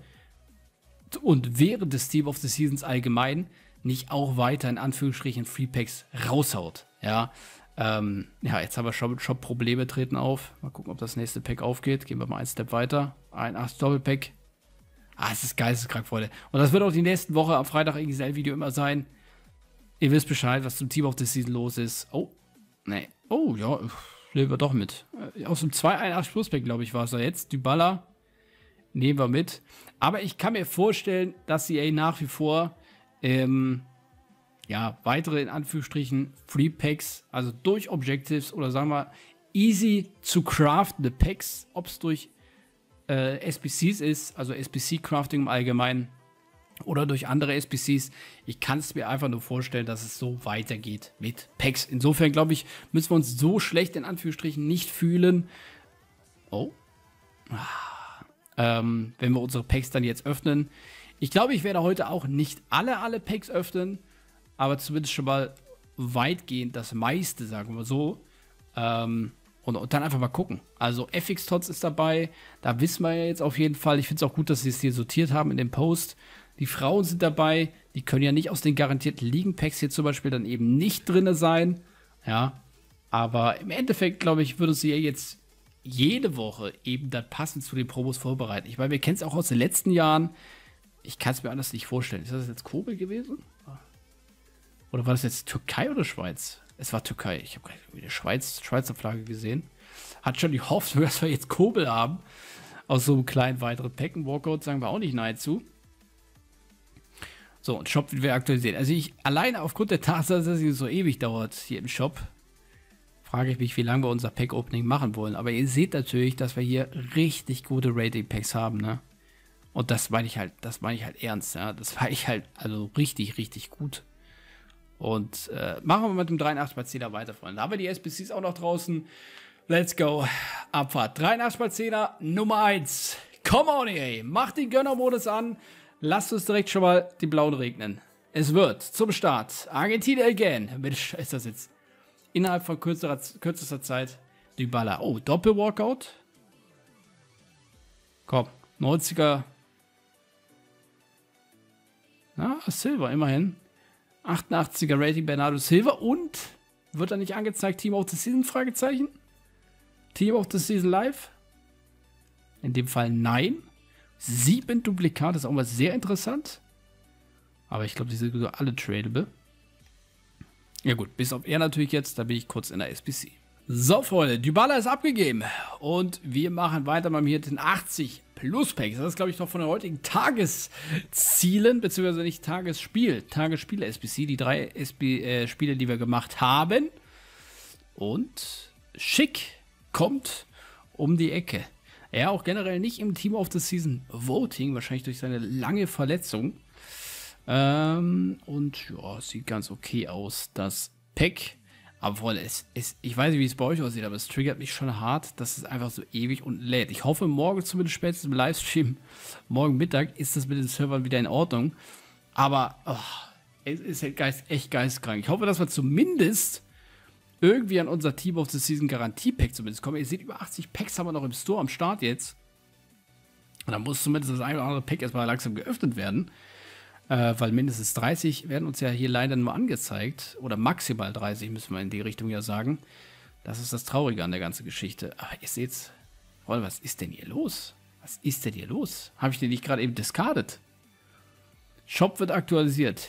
und während des Team of the Seasons allgemein nicht auch weiter in Anführungsstrichen Free Packs raushaut. Ja, jetzt haben wir Shop-Probleme treten auf. Mal gucken, ob das nächste Pack aufgeht. Gehen wir mal einen Step weiter. Ein 8 Doppelpack. Es ist geisteskrank, Freunde. Und das wird auch die nächsten Woche am Freitag im Video immer sein. Ihr wisst Bescheid, was zum Team of the Season los ist. Oh, nee. Oh, ja, nehmen wir doch mit. Aus dem 281 Plus Pack, glaube ich, war es ja jetzt. Dybala nehmen wir mit. Aber ich kann mir vorstellen, dass EA nach wie vor weitere, in Anführungsstrichen, Free Packs, also durch Objectives oder sagen wir easy zu craftende Packs, ob es durch SBCs ist, also SBC-Crafting im Allgemeinen, oder durch andere SBCs. Ich kann es mir einfach nur vorstellen, dass es so weitergeht mit Packs. Insofern, glaube ich, müssen wir uns so schlecht in Anführungsstrichen nicht fühlen. Wenn wir unsere Packs dann jetzt öffnen. Ich glaube, ich werde heute auch nicht alle Packs öffnen, aber zumindest schon mal weitgehend das meiste, sagen wir so. Und dann einfach mal gucken. Also FX Tots ist dabei, da wissen wir ja jetzt auf jeden Fall. Ich finde es auch gut, dass sie es hier sortiert haben in dem Post. Die Frauen sind dabei, die können ja nicht aus den garantierten Ligen-Packs hier zum Beispiel dann eben nicht drin sein. Ja, aber im Endeffekt, glaube ich, würde sie ja jetzt jede Woche eben dann passend zu den Promos vorbereiten. Ich meine, wir kennen es auch aus den letzten Jahren. Ich kann es mir anders nicht vorstellen. Ist das jetzt Kobel gewesen? Oder war das jetzt Türkei oder Schweiz? Es war Türkei. Ich habe eine Schweizer Flagge gesehen. Hat schon die Hoffnung, dass wir jetzt Kobel haben. Aus so einem kleinen weiteren Pack. Ein Walkout sagen wir auch nicht nein zu. So, und Shop wird wir aktualisieren. Also alleine aufgrund der Tatsache, dass es so ewig dauert hier im Shop, frage ich mich, wie lange wir unser Pack-Opening machen wollen. Aber ihr seht natürlich, dass wir hier richtig gute Rating-Packs haben, ne? Und das meine ich halt ernst, ja. Das war ich halt, also richtig, richtig gut. Und machen wir mit dem 83x10er weiter, Freunde. Da haben wir die SBCs auch noch draußen. Let's go. Abfahrt. 83x10er Nummer 1. Come on, EA. Macht den Gönner-Modus an. Lasst uns direkt schon mal die Blauen regnen. Es wird zum Start Argentinien again. Mensch, ist das jetzt innerhalb von kürzester Zeit Dybala. Oh, Doppel-Walkout. Komm, 90er. Silva immerhin. 88er Rating Bernardo Silva und wird da nicht angezeigt Team of the Season? Fragezeichen. Team of the Season Live? In dem Fall nein. 7 Duplikate ist auch mal sehr interessant. Aber ich glaube, die sind alle tradable. Ja gut, bis auf er natürlich jetzt, da bin ich kurz in der SBC. So, Freunde, Dybala ist abgegeben. Und wir machen weiter mal hier den 80 Plus Packs. Das ist, glaube ich, noch von den heutigen Tageszielen, beziehungsweise nicht Tagesspiele SBC, die 3 Spiele, die wir gemacht haben. Und Schick kommt um die Ecke. Er auch generell nicht im Team of the Season Voting, wahrscheinlich durch seine lange Verletzung. Und ja, sieht ganz okay aus, das Pack. Aber Freunde, ich weiß nicht, wie es bei euch aussieht, aber es triggert mich schon hart, dass es einfach so ewig unten lädt. Ich hoffe, morgen zumindest spätestens im Livestream, morgen Mittag, ist das mit den Servern wieder in Ordnung. Aber es ist echt geisteskrank. Ich hoffe, dass wir zumindest irgendwie an unser Team of the Season Garantie-Pack zumindest kommen. Ihr seht, über 80 Packs haben wir noch im Store am Start jetzt. Und dann muss zumindest das eine oder andere Pack erstmal langsam geöffnet werden. Weil mindestens 30 werden uns ja hier leider nur angezeigt. Oder maximal 30 müssen wir in die Richtung ja sagen. Das ist das Traurige an der ganzen Geschichte. Aber ihr seht's. Freunde, was ist denn hier los? Was ist denn hier los? Habe ich den nicht gerade eben discardet? Shop wird aktualisiert.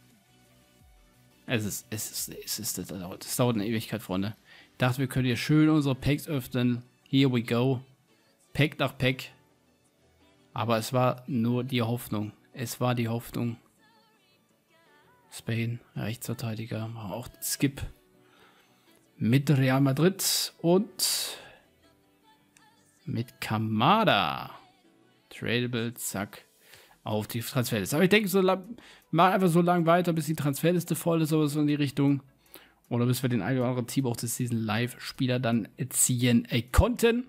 Das dauert eine Ewigkeit, Freunde. Ich dachte, wir können hier schön unsere Packs öffnen. Here we go. Pack nach Pack. Aber es war nur die Hoffnung. Es war die Hoffnung. Spain, Rechtsverteidiger. Machen wir auch den Skip. Mit Real Madrid und mit Kamada. Tradable, zack. Auf die Transferliste. Aber ich denke, mal einfach so lange weiter, bis die Transferliste voll ist, oder so in die Richtung. Oder bis wir den einen oder anderen Team auch des Season Live-Spieler dann ziehen konnten.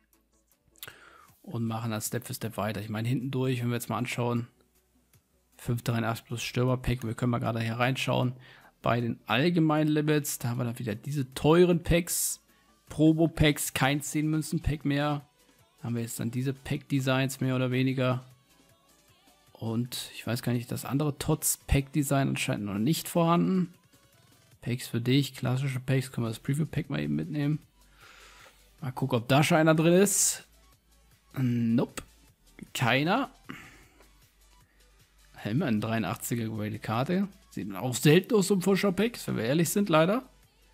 Und machen das Step für Step weiter. Ich meine, hinten durch, wenn wir jetzt mal anschauen, 583 plus Stürmer-Pack. Wir können mal gerade hier reinschauen. Bei den allgemeinen Limits, da haben wir dann wieder diese teuren Packs. Probo-Packs, kein 10-Münzen-Pack mehr. Da haben wir jetzt dann diese Pack-Designs mehr oder weniger. Und ich weiß gar nicht, das andere TOTS-Pack-Design anscheinend noch nicht vorhanden. Packs für dich, klassische Packs. Können wir das Preview-Pack mal eben mitnehmen. Mal gucken, ob da schon einer drin ist. Nope. Keiner. Immer ein 83er gewählte Karte. Sieht auch selten aus, so ein Vorschau-Pack, wenn wir ehrlich sind, leider.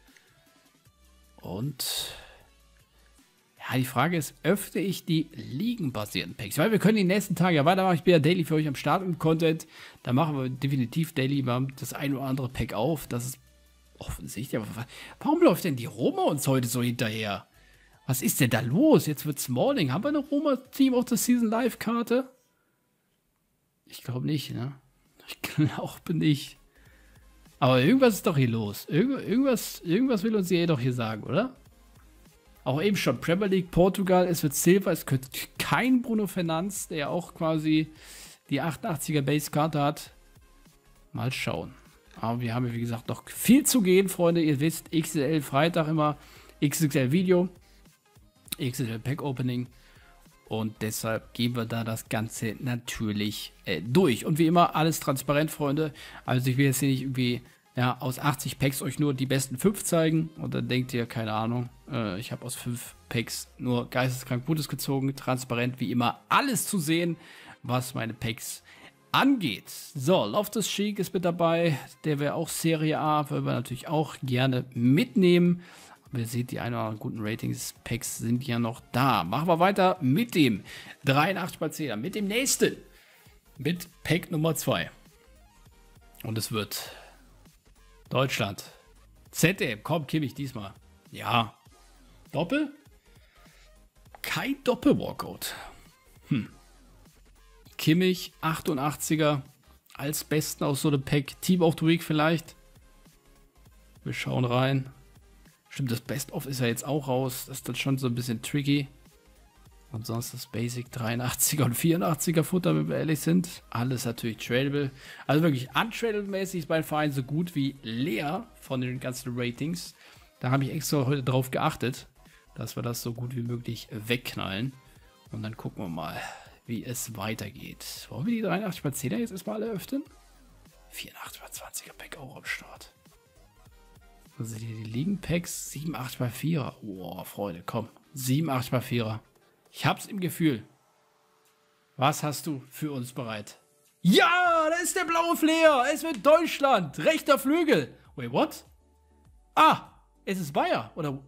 Und ja, die Frage ist, öffne ich die ligenbasierten Packs? Weil wir können die nächsten Tage ja weitermachen. Ich bin ja daily für euch am Start im Content. Da machen wir definitiv daily mal das ein oder andere Pack auf. Das ist offensichtlich. Aber warum läuft denn die Roma uns heute so hinterher? Was ist denn da los? Jetzt wird Smalling. Haben wir eine Roma-Team auf der Season Live-Karte? Ich glaube nicht, ne? Ich glaube nicht. Aber irgendwas ist doch hier los. Irgendwas will uns jeder doch hier sagen, oder? Auch eben schon Premier League, Portugal, es wird Silva, es könnte kein Bruno Fernandes, der ja auch quasi die 88er Base-Karte hat. Mal schauen. Aber wir haben ja, wie gesagt, noch viel zu gehen, Freunde. Ihr wisst, XXL Freitag immer, XXL Video, XXL Pack Opening. Und deshalb gehen wir da das Ganze natürlich durch. Und wie immer, alles transparent, Freunde. Also ich will jetzt hier nicht irgendwie aus 80 Packs euch nur die besten 5 zeigen. Und dann denkt ihr, keine Ahnung, ich habe aus 5 Packs nur geisteskrank Gutes gezogen. Transparent, wie immer, alles zu sehen, was meine Packs angeht. So, Loftus-Cheek ist mit dabei. Der wäre auch Serie A, würden wir natürlich auch gerne mitnehmen. Aber ihr seht, die ein oder anderen guten Ratings-Packs sind ja noch da. Machen wir weiter mit dem 83x10er, mit dem nächsten. Mit Pack Nummer 2. Und es wird Deutschland. ZDM, komm, Kimmich diesmal. Ja. Doppel? Kein Doppel-Walkout. Kimmich, 88er. Als Besten aus so einem Pack. Team of the Week vielleicht. Wir schauen rein. Stimmt, das Best-of ist ja jetzt auch raus. Das ist dann schon so ein bisschen tricky. Und sonst das Basic 83er und 84er Futter, wenn wir ehrlich sind. Alles natürlich tradable. Also wirklich untradable-mäßig ist mein Verein so gut wie leer von den ganzen Ratings. Da habe ich extra heute drauf geachtet, dass wir das so gut wie möglich wegknallen. Und dann gucken wir mal, wie es weitergeht. Wollen wir die 83x10er jetzt erstmal alle öffnen? 84x20er Pack auch am Start. Also die Ligen-Packs 87x4er. Boah, Freunde, komm. 87x4er. Ich hab's im Gefühl. Was hast du für uns bereit? Ja, da ist der blaue Flair. Es wird Deutschland. Rechter Flügel. Wait, what? Ah, es ist Bayer. Oder?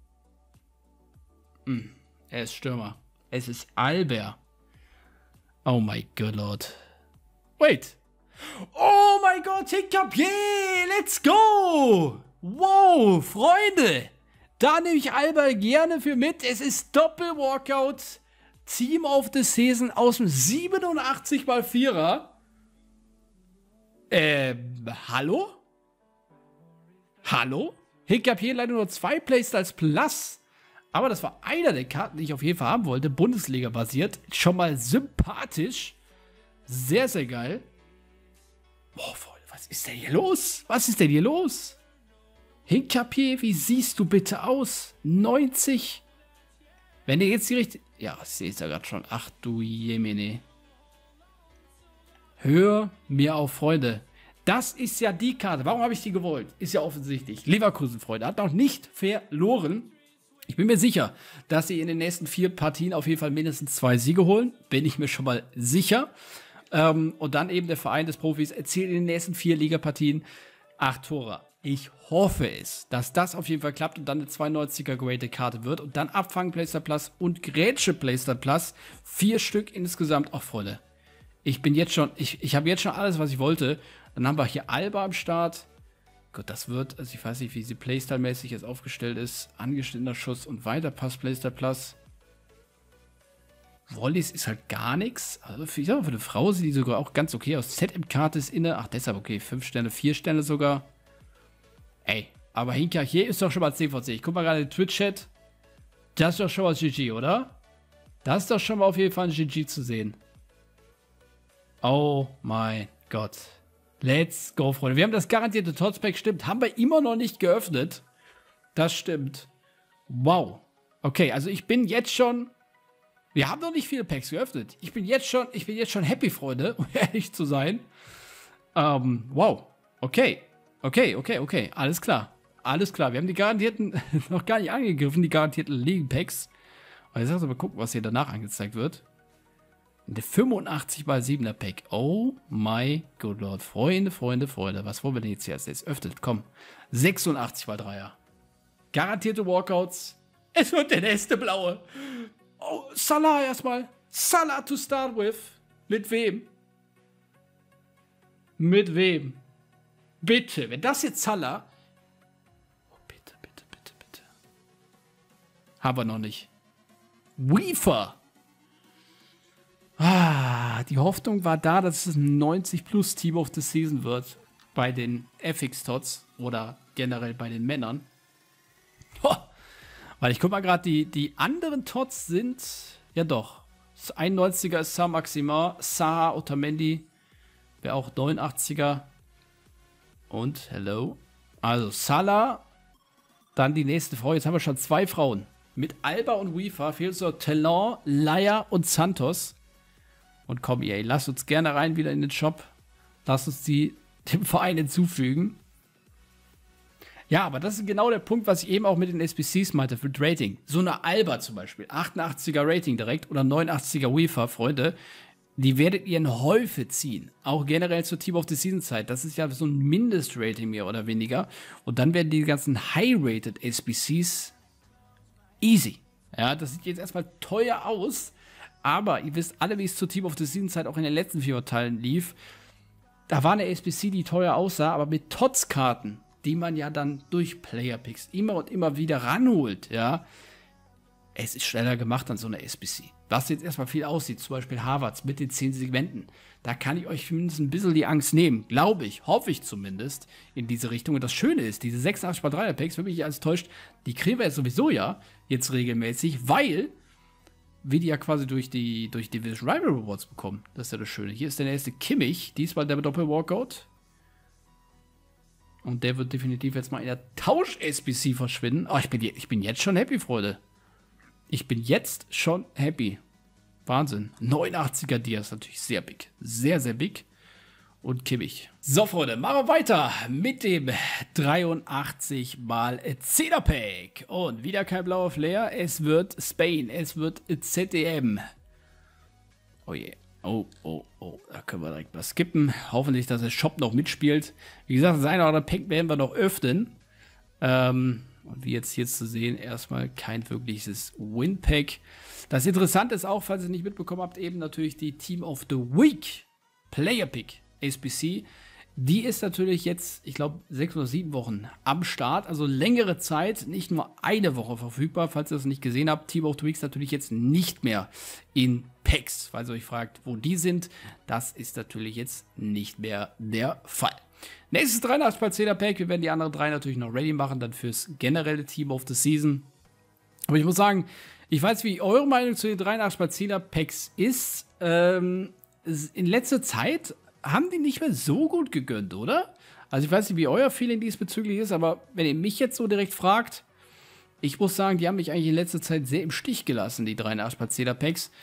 Er ist Stürmer. Es ist Albert. Oh my God, Lord. Wait. Oh mein Gott, Hincapié. Let's go. Wow, Freunde. Da nehme ich Albert gerne für mit. Es ist Doppel-Walkout. Team of the Season aus dem 87x4er. Hallo? Hallo? Hincapié leider nur 2 Playstyles Plus. Aber das war einer der Karten, die ich auf jeden Fall haben wollte. Bundesliga basiert. Schon mal sympathisch. Sehr, sehr geil. Boah, Freunde, was ist denn hier los? Was ist denn hier los? Hincapié, wie siehst du bitte aus? 90. Wenn ihr jetzt die richtige... Ja, ich sehe es ja gerade schon. Ach du Jemine. Hör mir auf, Freunde. Das ist ja die Karte. Warum habe ich die gewollt? Ist ja offensichtlich. Leverkusen, Freunde, hat noch nicht verloren. Ich bin mir sicher, dass sie in den nächsten 4 Partien auf jeden Fall mindestens 2 Siege holen. Bin ich mir schon mal sicher. Und dann eben der Verein des Profis erzielt in den nächsten 4 Ligapartien 8 Tore. Ich hoffe es, dass das auf jeden Fall klappt und dann eine 92er graded Karte wird. Und dann Abfangen Playstyle Plus und Grätsche Playstyle Plus. 4 Stück insgesamt. Auch Freunde. Ich bin jetzt schon, ich habe jetzt schon alles, was ich wollte. Dann haben wir hier Alba am Start. Gott, das wird, also ich weiß nicht, wie sie Playstyle-mäßig jetzt aufgestellt ist. Angeschnittener Schuss und Weiterpass Playstyle Plus. Volleys ist halt gar nichts. Also ich sag mal, für eine Frau sieht die sogar auch ganz okay aus. ZM-Karte ist inne. Ach, deshalb okay. 5 Sterne, 4 Sterne sogar. Ey, aber Hinka hier ist doch schon mal 10 von 10. Ich guck mal gerade in den Twitch-Chat. Das ist doch schon mal GG, oder? Das ist doch schon mal auf jeden Fall ein GG zu sehen. Oh mein Gott. Let's go, Freunde. Wir haben das garantierte Tots-Pack, stimmt. Haben wir immer noch nicht geöffnet. Das stimmt. Wow. Okay, also ich bin jetzt schon... Wir haben noch nicht viele Packs geöffnet. Ich bin jetzt schon happy, Freunde, um ehrlich zu sein. Wow. Okay. Okay. Alles klar. Alles klar. Wir haben die garantierten noch gar nicht angegriffen, die garantierten Ligen-Packs. Und jetzt mal gucken, was hier danach angezeigt wird. Der 85x7er Pack. Oh my good Lord. Freunde. Was wollen wir denn jetzt hier als nächstes? Öffnet, komm. 86x3er. Garantierte Walkouts. Es wird der nächste blaue. Oh, Salah erstmal. Salah to start with. Mit wem? Mit wem? Bitte, wenn das jetzt Salah... Oh, bitte. Haben wir noch nicht. Weaver. Die Hoffnung war da, dass es ein 90+ Team of the Season wird. Bei den FX-Tots oder generell bei den Männern. Weil ich guck mal gerade, die anderen Tots sind, ja doch. Das 91er ist Saint Maximin, Saha Otamendi, wäre auch 89er. Und, hello. Also Salah, dann die nächste Frau. Jetzt haben wir schon 2 Frauen. Mit Alba und Weaver fehlt so Talon, Laya und Santos. Und komm, EA, lasst uns gerne rein wieder in den Shop. Lasst uns dem Verein hinzufügen. Ja, aber das ist genau der Punkt, was ich eben auch mit den SBCs meinte, für Rating. So eine Alba zum Beispiel, 88er Rating direkt oder 89er Weaver, Freunde, die werdet ihr in Häufe ziehen. Auch generell zur Team of the Season Zeit. Das ist ja so ein Mindestrating mehr oder weniger. Und dann werden die ganzen High-Rated SBCs easy. Ja, das sieht jetzt erstmal teuer aus. Aber ihr wisst alle, wie es zur Team of the Season Zeit auch in den letzten 4 Teilen lief. Da war eine SBC, die teuer aussah, aber mit Tots-Karten, die man ja dann durch Player-Picks immer und immer wieder ranholt, ja. Es ist schneller gemacht an so einer SBC. Was jetzt erstmal viel aussieht, zum Beispiel Harvards mit den 10 Segmenten. Da kann ich euch zumindest ein bisschen die Angst nehmen. Glaube ich, hoffe ich zumindest, in diese Richtung. Und das Schöne ist, diese 86x3er Packs, wenn mich nicht alles täuscht, die kriegen wir jetzt sowieso ja jetzt regelmäßig, weil wir die ja quasi durch Division Rival Rewards bekommen. Das ist ja das Schöne. Hier ist der nächste Kimmich, diesmal der Doppel-Walkout. Und der wird definitiv jetzt mal in der Tausch-SBC verschwinden. Oh, ich bin jetzt schon happy, Freunde. Ich bin jetzt schon happy. Wahnsinn. 89er Diaz, natürlich sehr big. Sehr, sehr big. Und Kimmich. So, Freunde, machen wir weiter mit dem 83x10er Pack. Und wieder kein blauer Flair. Es wird Spain. Es wird ZDM. Oh je. Oh. Da können wir direkt mal skippen. Hoffentlich, dass der Shop noch mitspielt. Wie gesagt, das eine oder andere Pack werden wir noch öffnen. Und wie jetzt hier zu sehen, erstmal kein wirkliches Win-Pack. Das Interessante ist auch, falls ihr nicht mitbekommen habt, eben natürlich die Team of the Week Player Pick SBC. Die ist natürlich jetzt, ich glaube, 6 oder 7 Wochen am Start. Also längere Zeit, nicht nur eine Woche verfügbar. Falls ihr das nicht gesehen habt, Team of the Week ist natürlich jetzt nicht mehr in Packs. Falls ihr euch fragt, wo die sind, das ist natürlich jetzt nicht mehr der Fall. Nächstes 83x10er Pack. Wir werden die anderen 3 natürlich noch ready machen, dann fürs generelle Team of the Season. Aber ich muss sagen, ich weiß, wie eure Meinung zu den 83x10er Packs ist. In letzter Zeit haben die nicht mehr so gut gegönnt, oder? Also ich weiß nicht, wie euer Feeling diesbezüglich ist, aber wenn ihr mich jetzt so direkt fragt, ich muss sagen, die haben mich eigentlich in letzter Zeit sehr im Stich gelassen, die 83x10er Packs.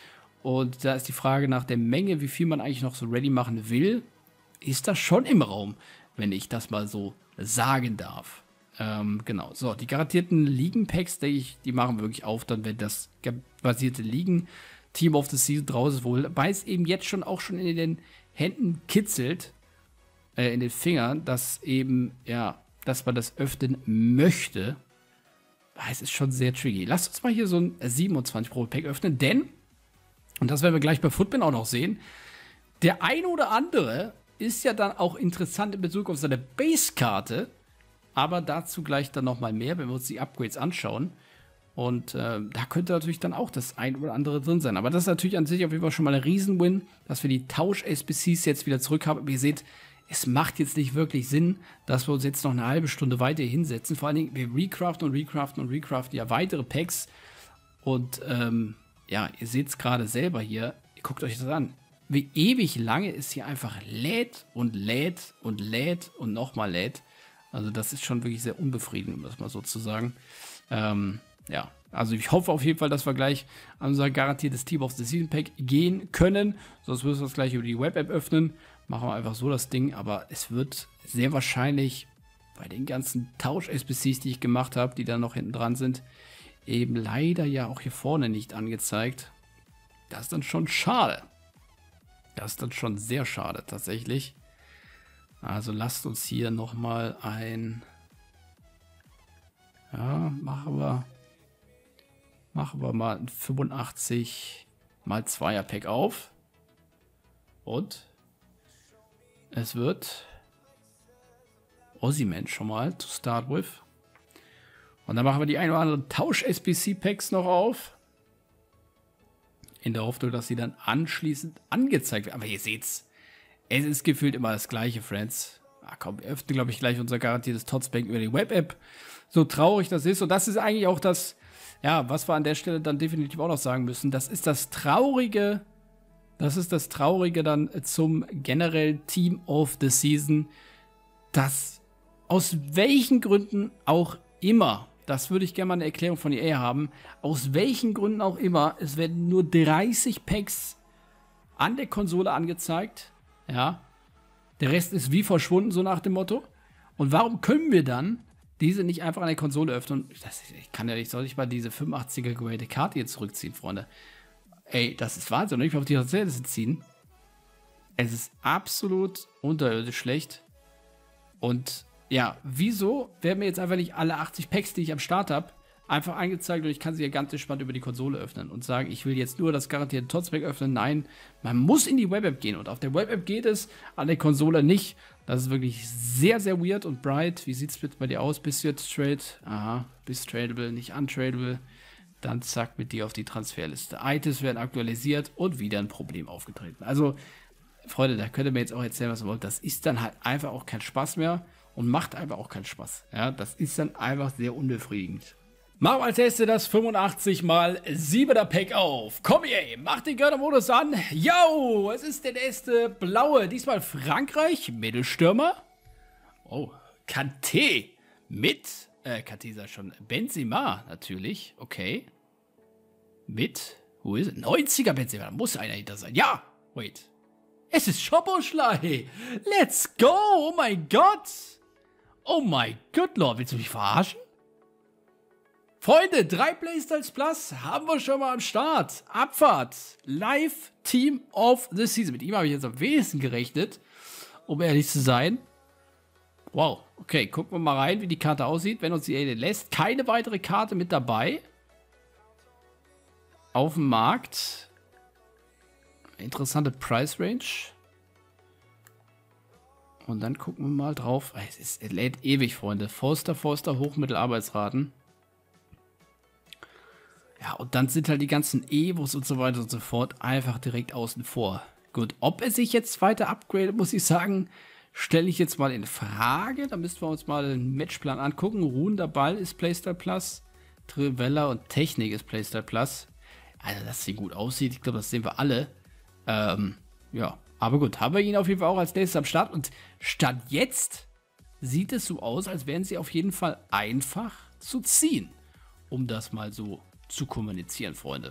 Und da ist die Frage nach der Menge, wie viel man eigentlich noch so ready machen will, ist das schon im Raum, wenn ich das mal so sagen darf. Genau, so, die garantierten Ligen-Packs, denke ich, die machen wir wirklich auf, dann wenn das basierte Ligen-Team of the Season draußen ist, wobei es eben jetzt schon auch schon in den Händen kitzelt, in den Fingern, dass eben, ja, dass man das öffnen möchte. Es ist schon sehr tricky. Lasst uns mal hier so ein 27 Pro Pack öffnen, denn, und das werden wir gleich bei Footbin auch noch sehen, der eine oder andere ist ja dann auch interessant in Bezug auf seine Base-Karte, aber dazu gleich dann nochmal mehr, wenn wir uns die Upgrades anschauen. Und da könnte natürlich dann auch das ein oder andere drin sein. Aber das ist natürlich an sich auf jeden Fall schon mal ein Riesen-Win, dass wir die Tausch-SBCs jetzt wieder zurück haben. Wie ihr seht, es macht jetzt nicht wirklich Sinn, dass wir uns jetzt noch eine halbe Stunde weiter hinsetzen. Vor allen Dingen, wir recraften und recraften und recraften ja weitere Packs. Und ja, ihr seht es gerade selber hier. Ihr guckt euch das an. Wie ewig lange es hier einfach lädt und lädt und lädt und nochmal lädt. Also das ist schon wirklich sehr unbefriedigend, um das mal so zu sagen. Ja, also ich hoffe auf jeden Fall, dass wir gleich an unser garantiertes Team of the Season Pack gehen können. Sonst müssen wir es gleich über die Web-App öffnen. Machen wir einfach so das Ding. Aber es wird sehr wahrscheinlich bei den ganzen Tausch-SBCs, die ich gemacht habe, die da noch hinten dran sind, eben leider ja auch hier vorne nicht angezeigt. Das ist dann schon schade. Das ist dann schon sehr schade tatsächlich. Also lasst uns hier nochmal ein... Ja, machen wir mal ein 85 mal 2er Pack auf. Und es wird Osimhen schon mal to start with. Und dann machen wir die ein oder anderen Tausch-SBC-Packs noch auf. In der Hoffnung, dass sie dann anschließend angezeigt werden. Aber ihr seht's, es ist gefühlt immer das gleiche, Friends. Ah, komm, wir öffnen, glaube ich, gleich unser garantiertes Tots-Bank über die Web-App. So traurig das ist. Und das ist eigentlich auch das, ja, was wir an der Stelle dann definitiv auch noch sagen müssen. Das ist das Traurige dann zum generell Team of the Season, dass aus welchen Gründen auch immer, das würde ich gerne mal eine Erklärung von EA haben, aus welchen Gründen auch immer, es werden nur 30 Packs an der Konsole angezeigt. Ja, der Rest ist wie verschwunden, so nach dem Motto. Und warum können wir dann diese nicht einfach an der Konsole öffnen? Ich kann ja nicht, soll ich mal diese 85er gewählte Karte jetzt zurückziehen, Freunde? Ey, das ist Wahnsinn. Ich will auf die Transferliste ziehen. Es ist absolut unterirdisch schlecht. Und ja, wieso werden mir jetzt einfach nicht alle 80 Packs, die ich am Start habe, einfach angezeigt und ich kann sie ja ganz entspannt über die Konsole öffnen und sagen, ich will jetzt nur das garantierte Tots-Pack öffnen. Nein, man muss in die Web-App gehen und auf der Web-App geht es, an der Konsole nicht. Das ist wirklich sehr, sehr weird und bright. Wie sieht es bitte bei dir aus? Bist du jetzt trade? Aha, bist tradable, nicht untradable. Dann zack, mit dir auf die Transferliste. Items werden aktualisiert und wieder ein Problem aufgetreten. Also, Freunde, da könnt ihr mir jetzt auch erzählen, was ihr wollt. Das ist dann halt einfach auch kein Spaß mehr und macht einfach auch keinen Spaß. Ja, das ist dann einfach sehr unbefriedigend. Machen wir als erstes das 85 mal 7er Pack auf. Komm hier, mach den Gönnermodus an. Yo, es ist der erste blaue. Diesmal Frankreich, Mittelstürmer. Oh, Kanté mit, Kanté ist ja schon, Benzema natürlich, okay. Mit, wo ist es? 90er Benzema, da muss einer hinter sein. Ja, wait. Es ist Szoboszlai. Let's go, oh mein Gott. Oh mein Gott, Lord, willst du mich verarschen? Freunde, 3 Playstyles Plus haben wir schon mal am Start. Abfahrt. Live Team of the Season. Mit ihm habe ich jetzt am wenigsten gerechnet, um ehrlich zu sein. Wow. Okay, gucken wir mal rein, wie die Karte aussieht, wenn uns die Alien lässt. Keine weitere Karte mit dabei. Auf dem Markt. Interessante Price Range. Und dann gucken wir mal drauf. Es lädt ewig, Freunde. Forster, Hochmittelarbeitsraten. Ja, und dann sind halt die ganzen Evos und so weiter und so fort einfach direkt außen vor. Gut, ob er sich jetzt weiter upgradet, muss ich sagen, stelle ich jetzt mal in Frage. Da müssten wir uns mal den Matchplan angucken. Ruhender Ball ist Playstyle Plus. Trivella und Technik ist Playstyle Plus. Also, dass sie gut aussieht, ich glaube, das sehen wir alle. Ja, aber gut, haben wir ihn auf jeden Fall auch als nächstes am Start. Und Stand jetzt sieht es so aus, als wären sie auf jeden Fall einfach zu ziehen. Um das mal so zu kommunizieren, Freunde.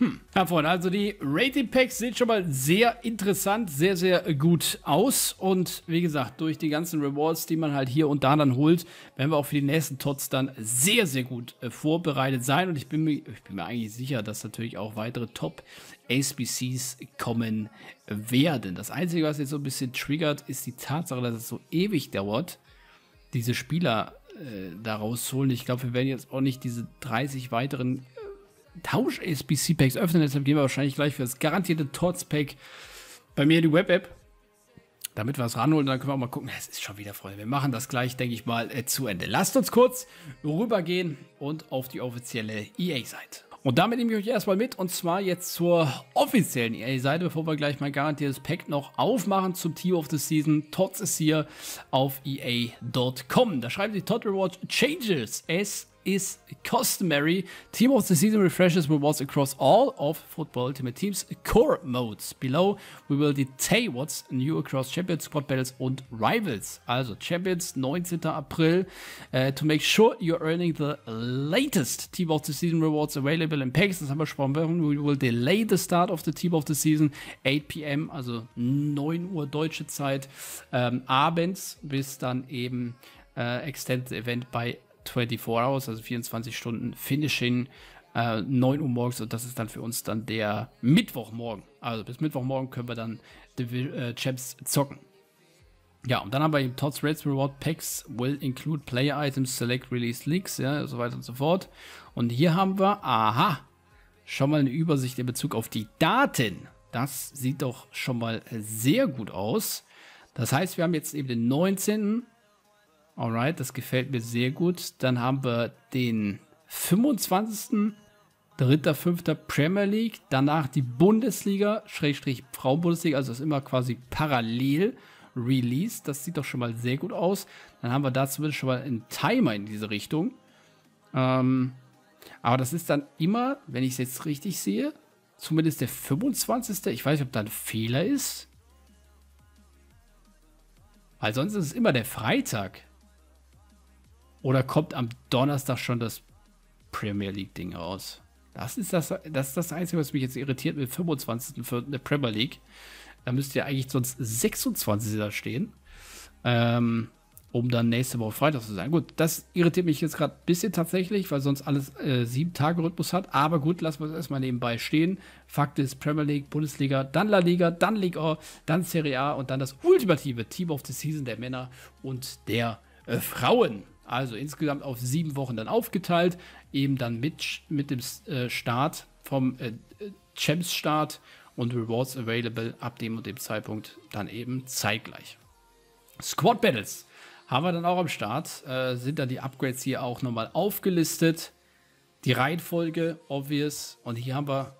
Ja, Freunde, also die Rating Packs sehen schon mal sehr interessant, sehr, sehr gut aus. Und wie gesagt, durch die ganzen Rewards, die man halt hier und da dann holt, werden wir auch für die nächsten Tots dann sehr, sehr gut vorbereitet sein. Und ich bin mir eigentlich sicher, dass natürlich auch weitere Top-SBCs kommen werden. Das Einzige, was jetzt so ein bisschen triggert, ist die Tatsache, dass es so ewig dauert, diese Spieler da rauszuholen. Ich glaube, wir werden jetzt auch nicht diese 30 weiteren Tausch-SBC-Packs öffnen, deshalb gehen wir wahrscheinlich gleich für das garantierte Tots-Pack bei mir in die Web-App, damit wir es ranholen. Dann können wir auch mal gucken. Es ist schon wieder, Freunde. Wir machen das gleich, denke ich mal, zu Ende. Lasst uns kurz rübergehen und auf die offizielle EA-Seite. Und damit nehme ich euch erstmal mit, und zwar jetzt zur offiziellen EA-Seite, bevor wir gleich mein garantiertes Pack noch aufmachen zum Team of the Season. Tots ist hier auf EA.com. Da schreiben die Tot Reward Changes as is customary. Team of the Season refreshes rewards across all of Football Ultimate Team's core modes. Below we will detail what's new across Champions, Squad Battles und Rivals. Also Champions, 19. April. To make sure you're earning the latest Team of the Season rewards available in packs. Das haben wir schon besprochen. We will delay the start of the Team of the Season 8 p.m., also 9 Uhr deutsche Zeit, abends, bis dann eben Extended Event bei 24 Hours, also 24 Stunden Finishing, 9 Uhr morgens, und das ist dann für uns dann der Mittwochmorgen. Also bis Mittwochmorgen können wir dann die Champs zocken. Ja, und dann haben wir eben Tots Reds Reward Packs will include Player Items, Select Release Leaks, ja, so weiter und so fort. Und hier haben wir, aha, schon mal eine Übersicht in Bezug auf die Daten. Das sieht doch schon mal sehr gut aus. Das heißt, wir haben jetzt eben den 19. Alright, das gefällt mir sehr gut. Dann haben wir den 25. 3., 5. Premier League. Danach die Bundesliga, Schrägstrich Frauenbundesliga. Also das ist immer quasi parallel released. Das sieht doch schon mal sehr gut aus. Dann haben wir da zumindest schon mal einen Timer in diese Richtung. Aber das ist dann immer, wenn ich es jetzt richtig sehe, zumindest der 25. Ich weiß nicht, ob da ein Fehler ist. Weil sonst ist es immer der Freitag. Oder kommt am Donnerstag schon das Premier League-Ding raus? Das ist das Einzige, was mich jetzt irritiert mit 25.04. der Premier League. Da müsste ja eigentlich sonst 26. da stehen. Um dann nächste Woche Freitag zu sein. Gut, das irritiert mich jetzt gerade ein bisschen tatsächlich, weil sonst alles 7-Tage-Rhythmus hat. Aber gut, lassen wir es erstmal nebenbei stehen. Fakt ist, Premier League, Bundesliga, dann La Liga, dann Liga, dann Serie A und dann das ultimative Team of the Season der Männer und der Frauen. Also insgesamt auf 7 Wochen dann aufgeteilt, eben dann mit dem Start vom Champs-Start und Rewards available ab dem und dem Zeitpunkt dann eben zeitgleich. Squad Battles haben wir dann auch am Start, sind dann die Upgrades hier auch nochmal aufgelistet. Die Reihenfolge, obvious, und hier haben wir,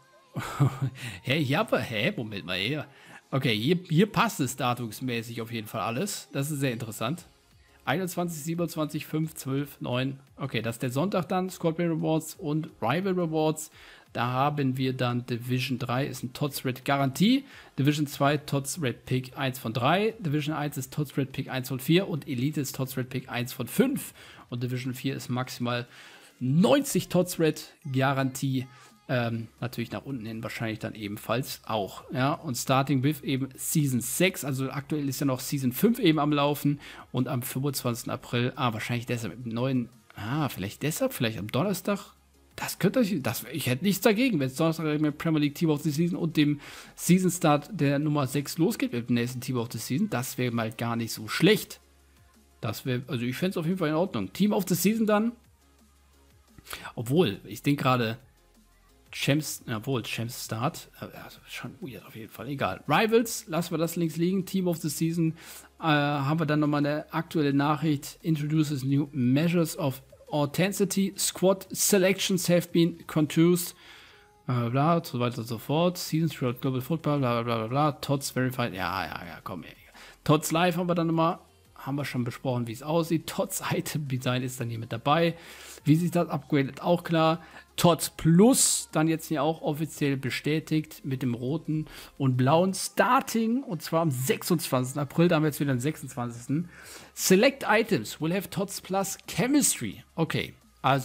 Moment mal, hier. Okay, hier passt es datumsmäßig auf jeden Fall alles, das ist sehr interessant. 21, 27, 5, 12, 9. Okay, das ist der Sonntag dann. Squadron Rewards und Rival Rewards. Da haben wir dann Division 3 ist ein Tots Red Garantie. Division 2 Tots Red Pick 1 von 3. Division 1 ist Tots Red Pick 1 von 4. Und Elite ist Tots Red Pick 1 von 5. Und Division 4 ist maximal 90 Tots Red Garantie. Natürlich nach unten hin wahrscheinlich dann ebenfalls auch. Ja, und Starting with eben Season 6, also aktuell ist ja noch Season 5 eben am Laufen und am 25. April, wahrscheinlich deshalb mit dem neuen, vielleicht am Donnerstag. Das könnte ich hätte nichts dagegen, wenn es Donnerstag mit dem Premier League Team of the Season und dem Season Start der Nummer 6 losgeht mit dem nächsten Team of the Season. Das wäre mal gar nicht so schlecht. Also ich fände es auf jeden Fall in Ordnung. Team of the Season dann, obwohl, ich denke gerade, Champs Start, also schon weird auf jeden Fall, egal. Rivals, lassen wir das links liegen. Team of the Season, haben wir dann nochmal eine aktuelle Nachricht. Introduces new measures of authenticity. Squad selections have been confused. Bla, so weiter und so fort. Seasons throughout Global Football, bla bla bla bla. Tots verified, ja, komm. Tots Live haben wir dann nochmal, haben wir schon besprochen, wie es aussieht. Tots Item Design ist dann hier mit dabei. Wie sich das upgradet, auch klar. Tots Plus, dann jetzt hier auch offiziell bestätigt mit dem roten und blauen Starting, und zwar am 26. April, da haben wir jetzt wieder den 26. Select Items will have Tots Plus Chemistry. Okay, also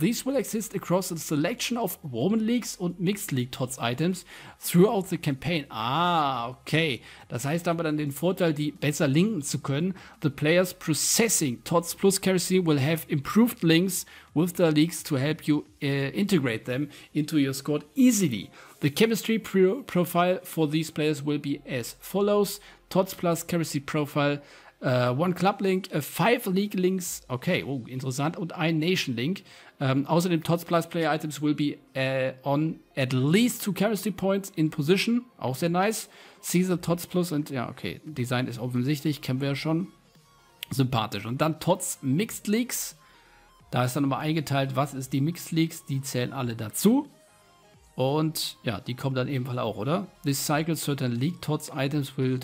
These will exist across a selection of Women Leagues und Mixed League TOTS Items throughout the campaign. Ah, okay. Das heißt, da haben wir dann den Vorteil, die besser linken zu können. The players processing TOTS plus Kerosene will have improved links with the leagues to help you integrate them into your squad easily. The chemistry profile for these players will be as follows. TOTS plus Kerosene profile. One Club Link, 5 League Links, okay, oh, interessant, und ein Nation Link. Außerdem TOTS Plus Player Items will be on at least 2 Chemistry Points in Position, auch sehr nice. Caesar TOTS Plus und ja, okay, Design ist offensichtlich, kennen wir ja schon. Sympathisch. Und dann TOTS Mixed Leagues, da ist dann nochmal eingeteilt, was ist die Mixed Leagues, die zählen alle dazu. Und ja, die kommen dann ebenfalls auch, oder? This cycle certain league TOTS items will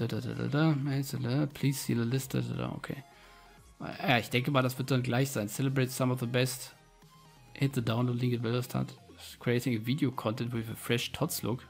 please see the list. Okay. Ja, ich denke mal, das wird dann gleich sein. Celebrate some of the best. Hit the download link in Wilderstadt. Creating a video content with a fresh TOTS look.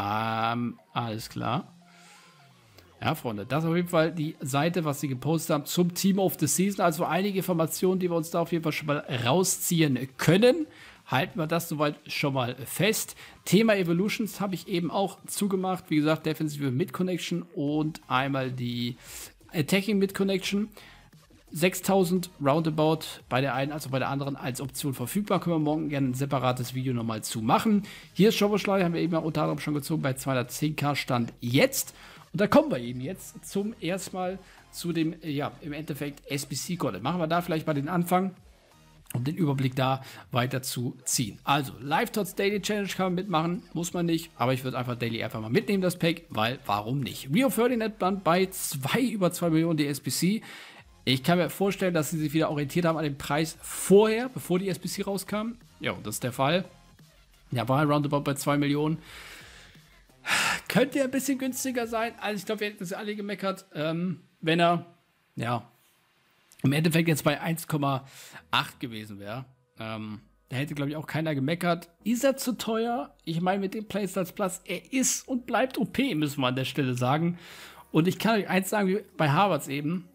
Alles klar. Ja, Freunde, das ist auf jeden Fall die Seite, was sie gepostet haben zum Team of the Season. Also einige Informationen, die wir uns da auf jeden Fall schon mal rausziehen können. Halten wir das soweit schon mal fest. Thema Evolutions habe ich eben auch zugemacht. Wie gesagt, Defensive mit Connection und einmal die Attacking mit Connection. 6000 Roundabout bei der einen, also bei der anderen als Option verfügbar. Können wir morgen gerne ein separates Video nochmal zu machen. Hier ist Schauberschlei, haben wir eben unter anderem schon gezogen bei 210k Stand jetzt. Und da kommen wir eben jetzt zum ersten Mal zu dem, ja, im Endeffekt SBC-Content. Machen wir da vielleicht mal den Anfang, um den Überblick da weiter zu ziehen. Also, Live-TOTS Daily Challenge kann man mitmachen, muss man nicht, aber ich würde einfach Daily einfach mal mitnehmen, das Pack, weil warum nicht? Rio Ferdinand Band bei über 2 Millionen die SBC. Ich kann mir vorstellen, dass sie sich wieder orientiert haben an dem Preis vorher, bevor die SBC rauskam. Ja, das ist der Fall. Ja, war roundabout bei 2 Millionen. Könnte ja ein bisschen günstiger sein. Also ich glaube, wir hätten es alle gemeckert, wenn er, ja, im Endeffekt jetzt bei 1,8 gewesen wäre. Da hätte, glaube ich, auch keiner gemeckert. Ist er zu teuer? Ich meine, mit dem Playstyles Plus, er ist und bleibt OP, müssen wir an der Stelle sagen. Und ich kann euch eins sagen, wie bei Harvards eben.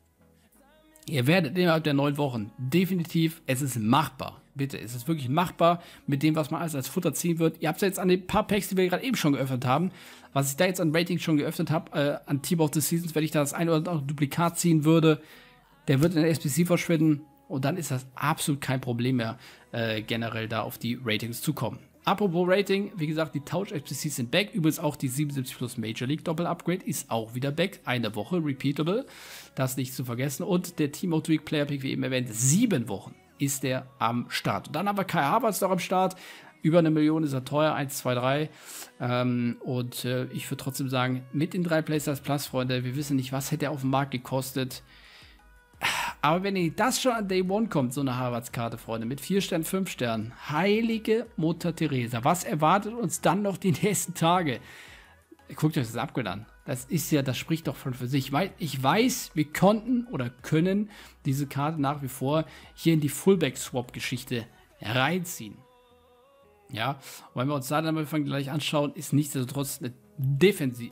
Ihr werdet innerhalb der 9 Wochen definitiv, es ist machbar. Bitte, es ist wirklich machbar mit dem, was man alles als Futter ziehen wird. Ihr habt es ja jetzt an den paar Packs, die wir gerade eben schon geöffnet haben. Was ich da jetzt an Ratings schon geöffnet habe, an Team of the Seasons, wenn ich da das ein oder andere Duplikat ziehen würde, der wird in der SBC verschwinden und dann ist das absolut kein Problem mehr, generell da auf die Ratings zu kommen. Apropos Rating, wie gesagt, die Tausch SBCs sind back. Übrigens auch die 77 Plus Major League Doppel Upgrade ist auch wieder back. Eine Woche, repeatable. Das nicht zu vergessen. Und der Team of the Week Player Pick, wie eben erwähnt, 7 Wochen ist der am Start. Und dann haben wir Kai Havertz noch am Start. Über 1 Million ist er teuer, 1, 2, 3. Ich würde trotzdem sagen, mit den 3 Playstyles Plus, Freunde, wir wissen nicht, was hätte er auf dem Markt gekostet. Aber wenn das schon an Day One kommt, so eine Harvards-Karte, Freunde, mit 4 Sternen, 5 Sternen, heilige Mutter Teresa, was erwartet uns dann noch die nächsten Tage? Guckt euch das Upgrade an. Das ist ja, das spricht doch von für sich. Ich weiß, wir konnten oder können diese Karte nach wie vor hier in die Fullback-Swap-Geschichte reinziehen. Ja, und wenn wir uns da dann am Anfang gleich anschauen, ist nichtsdestotrotz definitiv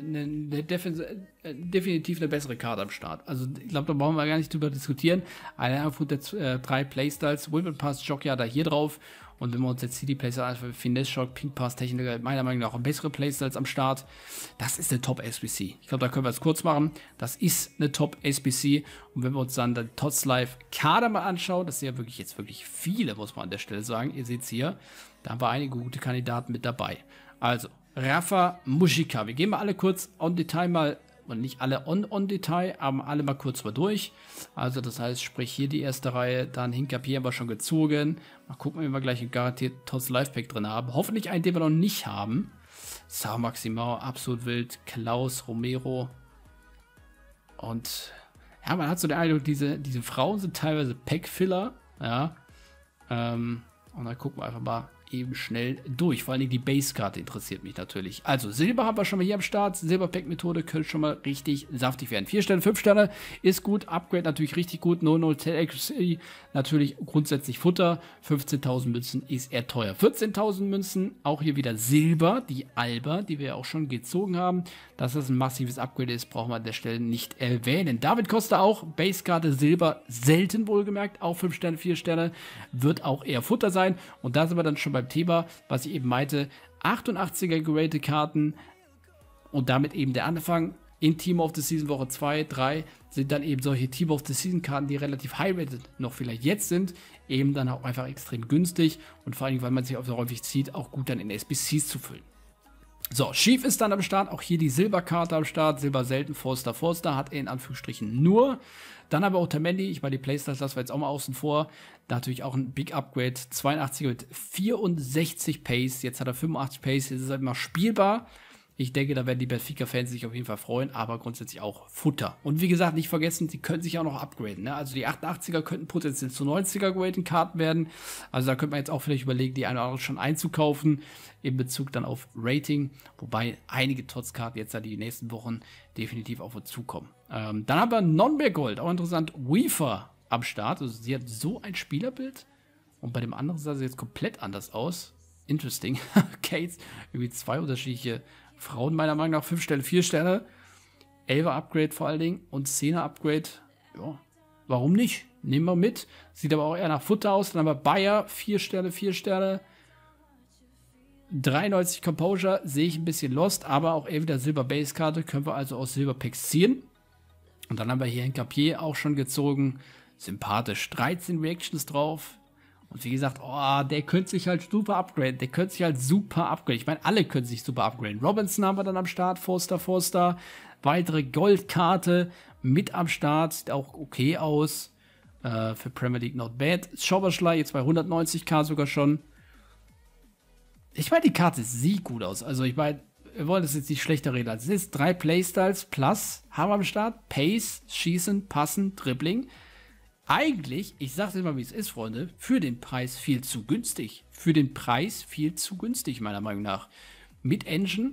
eine bessere Karte am Start. Also ich glaube, da brauchen wir gar nicht drüber diskutieren. Einer von der 3 Playstyles, Wilbur Pass, Jockey da hier drauf. Und wenn wir uns jetzt hier die Playstyles für Finesse Shock, Pink Pass, Techniker, meiner Meinung nach auch bessere Playstyles am Start. Das ist eine Top-SBC. Ich glaube, da können wir es kurz machen. Das ist eine Top-SBC. Und wenn wir uns dann den TOTS Live Kader mal anschauen, das sind ja wirklich jetzt wirklich viele, muss man an der Stelle sagen. Ihr seht es hier. Da haben wir einige gute Kandidaten mit dabei. Also, Rafa Mujica. Wir gehen mal alle kurz on Detail mal, und nicht alle on Detail, aber alle mal kurz mal durch. Also das heißt, sprich hier die erste Reihe, dann Hinkapier haben wir schon gezogen. Mal gucken, wenn wir gleich einen garantiert TOTS Live Pack drin haben. Hoffentlich einen, den wir noch nicht haben. Sao Maximao, absolut wild. Klaus, Romero. Und ja, man hat so den Eindruck, diese Frauen sind teilweise Pack-Filler. Ja. Und dann gucken wir einfach mal eben schnell durch. Vor allem die Base-Karte interessiert mich natürlich. Also Silber haben wir schon mal hier am Start. Silber-Pack-Methode könnte schon mal richtig saftig werden. 4 Sterne, 5 Sterne ist gut. Upgrade natürlich richtig gut. 00 Accuracy natürlich grundsätzlich Futter. 15.000 Münzen ist eher teuer. 14.000 Münzen, auch hier wieder Silber. Die Alba, die wir ja auch schon gezogen haben. Dass das ein massives Upgrade ist, brauchen wir an der Stelle nicht erwähnen. David Costa auch. Base-Karte Silber, selten wohlgemerkt. Auch 5 Sterne, 4 Sterne. Wird auch eher Futter sein. Und da sind wir dann schon beim Thema, was ich eben meinte. 88er gerated Karten und damit eben der Anfang. In Team of the Season Woche 2, 3 sind dann eben solche Team of the Season Karten, die relativ high-rated noch vielleicht jetzt sind, eben dann auch einfach extrem günstig und vor allem, weil man sich auch so häufig zieht, auch gut dann in SBCs zu füllen. So, Chief ist dann am Start, auch hier die Silberkarte am Start, Silber selten, Forster hat er in Anführungsstrichen nur. Dann aber auch Otamendi, ich meine die Playstyles lassen wir jetzt auch mal außen vor, da natürlich auch ein Big Upgrade, 82er mit 64 Pace, jetzt hat er 85 Pace, jetzt ist er immer spielbar. Ich denke, da werden die Benfica-Fans sich auf jeden Fall freuen, aber grundsätzlich auch Futter. Und wie gesagt, nicht vergessen, die können sich auch noch upgraden. Ne? Also die 88er könnten potenziell zu 90er geraten Karten werden. Also da könnte man jetzt auch vielleicht überlegen, die eine oder andere schon einzukaufen, in Bezug dann auf Rating. Wobei einige Tots-Karten jetzt da die nächsten Wochen definitiv auf uns zukommen. Dann haben wir Non-Bear Gold, auch interessant, Weaver am Start. Also sie hat so ein Spielerbild und bei dem anderen sah sie jetzt komplett anders aus. Interesting. Kates, irgendwie 2 unterschiedliche Frauen meiner Meinung nach. 5 Sterne, 4 Sterne. 11er Upgrade vor allen Dingen und 10er Upgrade. Ja, warum nicht? Nehmen wir mit. Sieht aber auch eher nach Futter aus. Dann haben wir Bayer, 4 Sterne, 4 Sterne. 93 Composure, sehe ich ein bisschen lost, aber auch eher wieder Silber-Base-Karte. Können wir also aus Silber-Packs ziehen. Und dann haben wir hier ein Capier auch schon gezogen. Sympathisch. 13 Reactions drauf. Und wie gesagt, oh, der könnte sich halt super upgraden. Der könnte sich halt super upgraden. Ich meine, alle können sich super upgraden. Robinson haben wir dann am Start. Forster. Weitere Goldkarte mit am Start. Sieht auch okay aus. Für Premier League not bad. Schoberschlei jetzt bei 190k sogar schon. Ich meine, die Karte sieht gut aus. Also ich meine, wir wollen das jetzt nicht schlechter reden. Also es ist 3 Playstyles plus haben wir am Start. Pace, Schießen, Passen, Dribbling. Eigentlich, ich sag's immer, wie es ist, Freunde, für den Preis viel zu günstig. Für den Preis viel zu günstig, meiner Meinung nach. Mit Engine.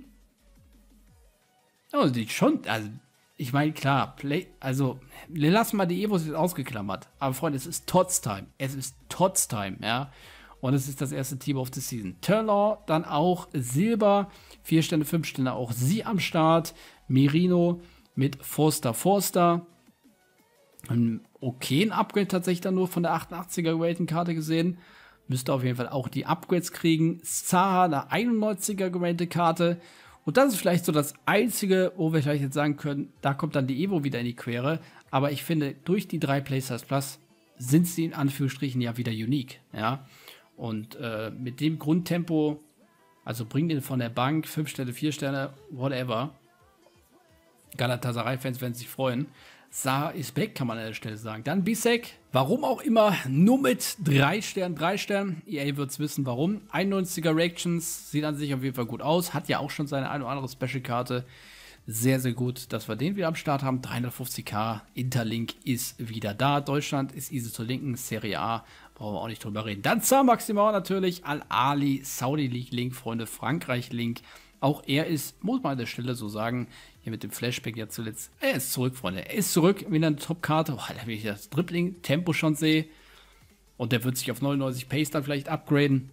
Also, die schon, also, ich meine, klar, also, wir lassen mal die Evos jetzt ausgeklammert. Aber, Freunde, es ist Tots-Time. Es ist Tots-Time, ja. Und es ist das erste Team of the Season. Turlaw, dann auch Silber. 4 Sterne, 5 Sterne, auch sie am Start. Merino mit Forster. Ein okayen Upgrade tatsächlich dann nur von der 88er Rating-Karte gesehen. Müsste auf jeden Fall auch die Upgrades kriegen. Zaha, eine 91er Rating-Karte. Und das ist vielleicht so das Einzige, wo wir vielleicht jetzt sagen können, da kommt dann die Evo wieder in die Quere. Aber ich finde, durch die 3 Playstyles Plus sind sie in Anführungsstrichen ja wieder unique. Ja? Und mit dem Grundtempo, also bringt ihn von der Bank, 5 Sterne, 4 Sterne, whatever. Galatasaray-Fans werden sich freuen. Zaha ist back, kann man an der Stelle sagen. Dann Bisek, warum auch immer, nur mit 3 Sternen. EA wird es wissen, warum. 91er Reactions, sieht an sich auf jeden Fall gut aus. Hat ja auch schon seine eine oder andere Special-Karte. Sehr, sehr gut, dass wir den wieder am Start haben. 350k, Interlink ist wieder da. Deutschland ist easy zur Linken, Serie A, brauchen wir auch nicht drüber reden. Dann Zah Maximal natürlich, Al-Ali, Saudi League Link, Freunde, Frankreich Link. Auch er ist, muss man an der Stelle so sagen, hier mit dem Flashback ja zuletzt, er ist zurück, Freunde. Er ist zurück, wieder eine Top-Karte. Oh, wenn ich das Dribbling-Tempo schon sehe. Und der wird sich auf 99 Pace dann vielleicht upgraden.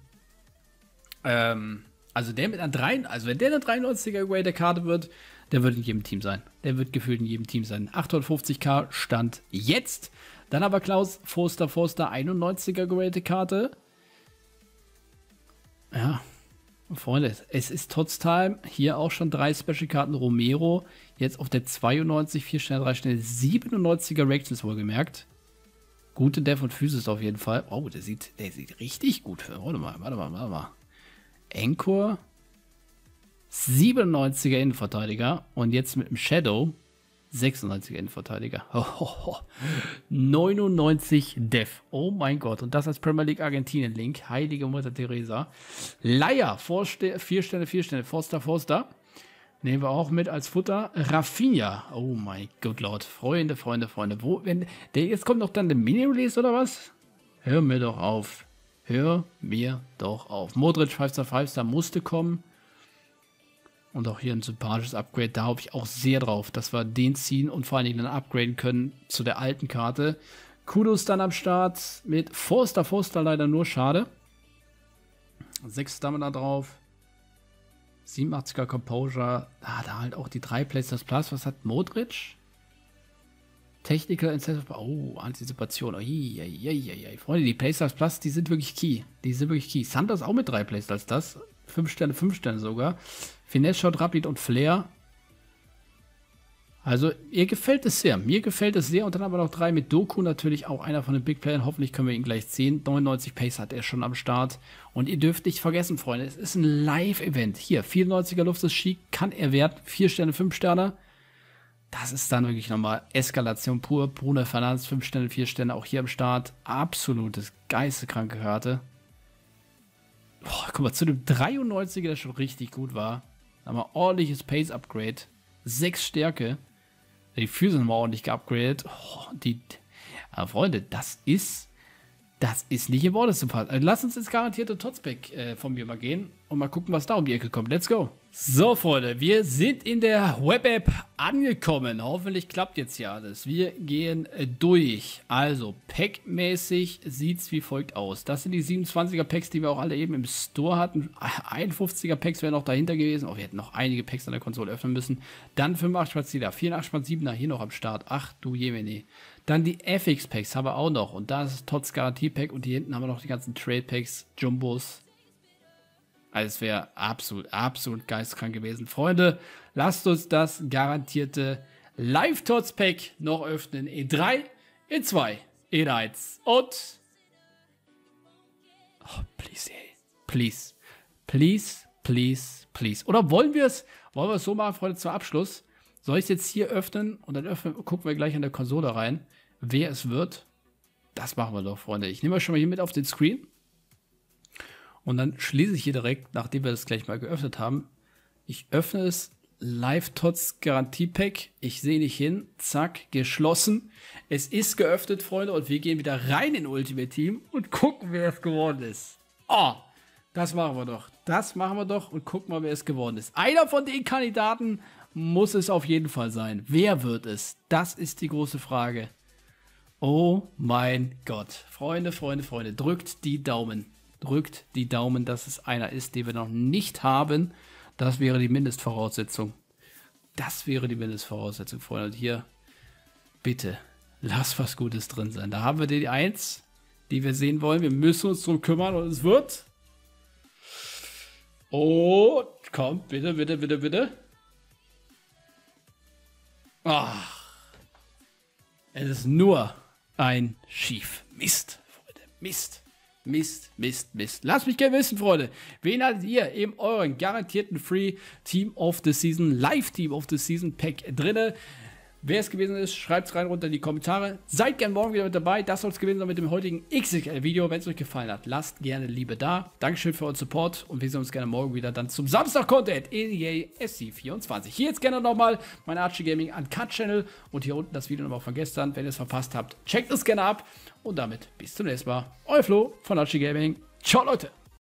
Also der mit einer 3, also wenn der eine 93er Grade der Karte wird, der wird in jedem Team sein. Der wird gefühlt in jedem Team sein. 850k Stand jetzt. Dann aber Klaus Forster, 91er Grade Karte. Ja. Freunde, es ist Tots-Time. Hier auch schon 3 Special-Karten. Romero, jetzt auf der 92, 4 Sterne, 3 Sterne, 97er Reactions wohlgemerkt. Gute Dev und Physis auf jeden Fall. Oh, der sieht richtig gut für. Warte mal. Anchor, 97er Innenverteidiger. Und jetzt mit dem Shadow, 96er Innenverteidiger. 99 Def. Oh mein Gott. Und das als Premier League Argentinien Link. Heilige Mutter Teresa. Leier. 4 Sterne, 4 Sterne. Forster. Nehmen wir auch mit als Futter. Rafinha. Oh mein Gott, Lord. Freunde. Wo, wenn, jetzt kommt noch dann der Mini-Release oder was? Hör mir doch auf. Hör mir doch auf. Modric 5-Star, 5-Star musste kommen. Und auch hier ein sympathisches Upgrade. Da hoffe ich auch sehr drauf, dass wir den ziehen und vor allen Dingen dann upgraden können zu der alten Karte. Kudos dann am Start mit Forster. Forster leider nur, schade. 6 Stamina drauf. 87er Composure. Da halt auch die 3 Placers Plus. Was hat Modric? Technical Incentive. Oh, Antizipation. Freunde, die Placers Plus, die sind wirklich key. Die sind wirklich key. Sanders auch mit 3 Placers das. 5 Sterne, 5 Sterne sogar. Finesse Shot, Rapid und Flair. Also, ihr gefällt es sehr. Mir gefällt es sehr. Und dann haben wir noch 3 mit Doku. Natürlich auch einer von den Big Playern. Hoffentlich können wir ihn gleich sehen. 99 Pace hat er schon am Start. Und ihr dürft nicht vergessen, Freunde, es ist ein Live-Event. Hier, 94er Luft ist chic. Kann er werten. 4 Sterne, 5 Sterne. Das ist dann wirklich nochmal Eskalation pur. Bruno Fernandes, 5 Sterne, 4 Sterne. Auch hier am Start. Absolutes geisteskranke Karte. Boah, guck mal, zu dem 93er, der schon richtig gut war. Da haben wir ordentliches Pace-Upgrade. 6 Stärke. Die Füße sind mal ordentlich geupgradet. Oh, aber Freunde, das ist nicht in Worte zu fassen. Also lasst uns ins garantierte Totspack von mir mal gehen und mal gucken, was da um die Ecke kommt. Let's go. So, Freunde, wir sind in der Web-App angekommen. Hoffentlich klappt jetzt hier alles. Wir gehen durch. Also, Pack-mäßig sieht es wie folgt aus. Das sind die 27er Packs, die wir auch alle eben im Store hatten. 51er Packs wären noch dahinter gewesen. Oh, wir hätten noch einige Packs an der Konsole öffnen müssen. Dann 85er, 84er hier noch am Start. Ach du Jemine. Dann die FX-Packs haben wir auch noch. Und da ist Tots Garantie-Pack. Und hier hinten haben wir noch die ganzen Trade-Packs, Jumbos. Also es wäre absolut geistkrank gewesen. Freunde, lasst uns das garantierte Live-Tots-Pack noch öffnen. In 3, in 2, in 1 und... Oh, please, ey. Please. Please, please, please. Oder wollen wir es so machen, Freunde, zum Abschluss? Soll ich es jetzt hier öffnen und dann gucken wir gleich in der Konsole rein, wer es wird? Das machen wir doch, Freunde. Ich nehme euch schon mal hier mit auf den Screen. Und dann schließe ich hier direkt, nachdem wir das gleich mal geöffnet haben. Ich öffne es, Live-Tots Garantie-Pack. Ich sehe nicht hin. Zack, geschlossen. Es ist geöffnet, Freunde. Und wir gehen wieder rein in Ultimate Team und gucken, wer es geworden ist. Oh, das machen wir doch. Das machen wir doch und gucken mal, wer es geworden ist. Einer von den Kandidaten muss es auf jeden Fall sein. Wer wird es? Das ist die große Frage. Oh mein Gott. Freunde, drückt die Daumen. Drückt die Daumen, dass es einer ist, den wir noch nicht haben. Das wäre die Mindestvoraussetzung. Das wäre die Mindestvoraussetzung, Freunde. Und hier, bitte, lass was Gutes drin sein. Da haben wir die 1, die wir sehen wollen. Wir müssen uns drum kümmern und es wird... Oh, komm, bitte. Ach, es ist nur ein Schief. Mist, Freunde, Mist. Lasst mich gerne wissen, Freunde. Wen hattet ihr in euren garantierten Free Team of the Season, Live Team of the Season Pack drinne? Wer es gewesen ist, schreibt es rein runter in die Kommentare. Seid gerne morgen wieder mit dabei. Das soll es gewesen sein mit dem heutigen XXL-Video. Wenn es euch gefallen hat, lasst gerne Liebe da. Dankeschön für euren Support und wir sehen uns gerne morgen wieder dann zum Samstag-Content in EA SC24. Hier jetzt gerne nochmal mein Archie Gaming Uncut Channel und hier unten das Video nochmal von gestern. Wenn ihr es verpasst habt, checkt es gerne ab und damit bis zum nächsten Mal. Euer Flo von Archie Gaming. Ciao, Leute.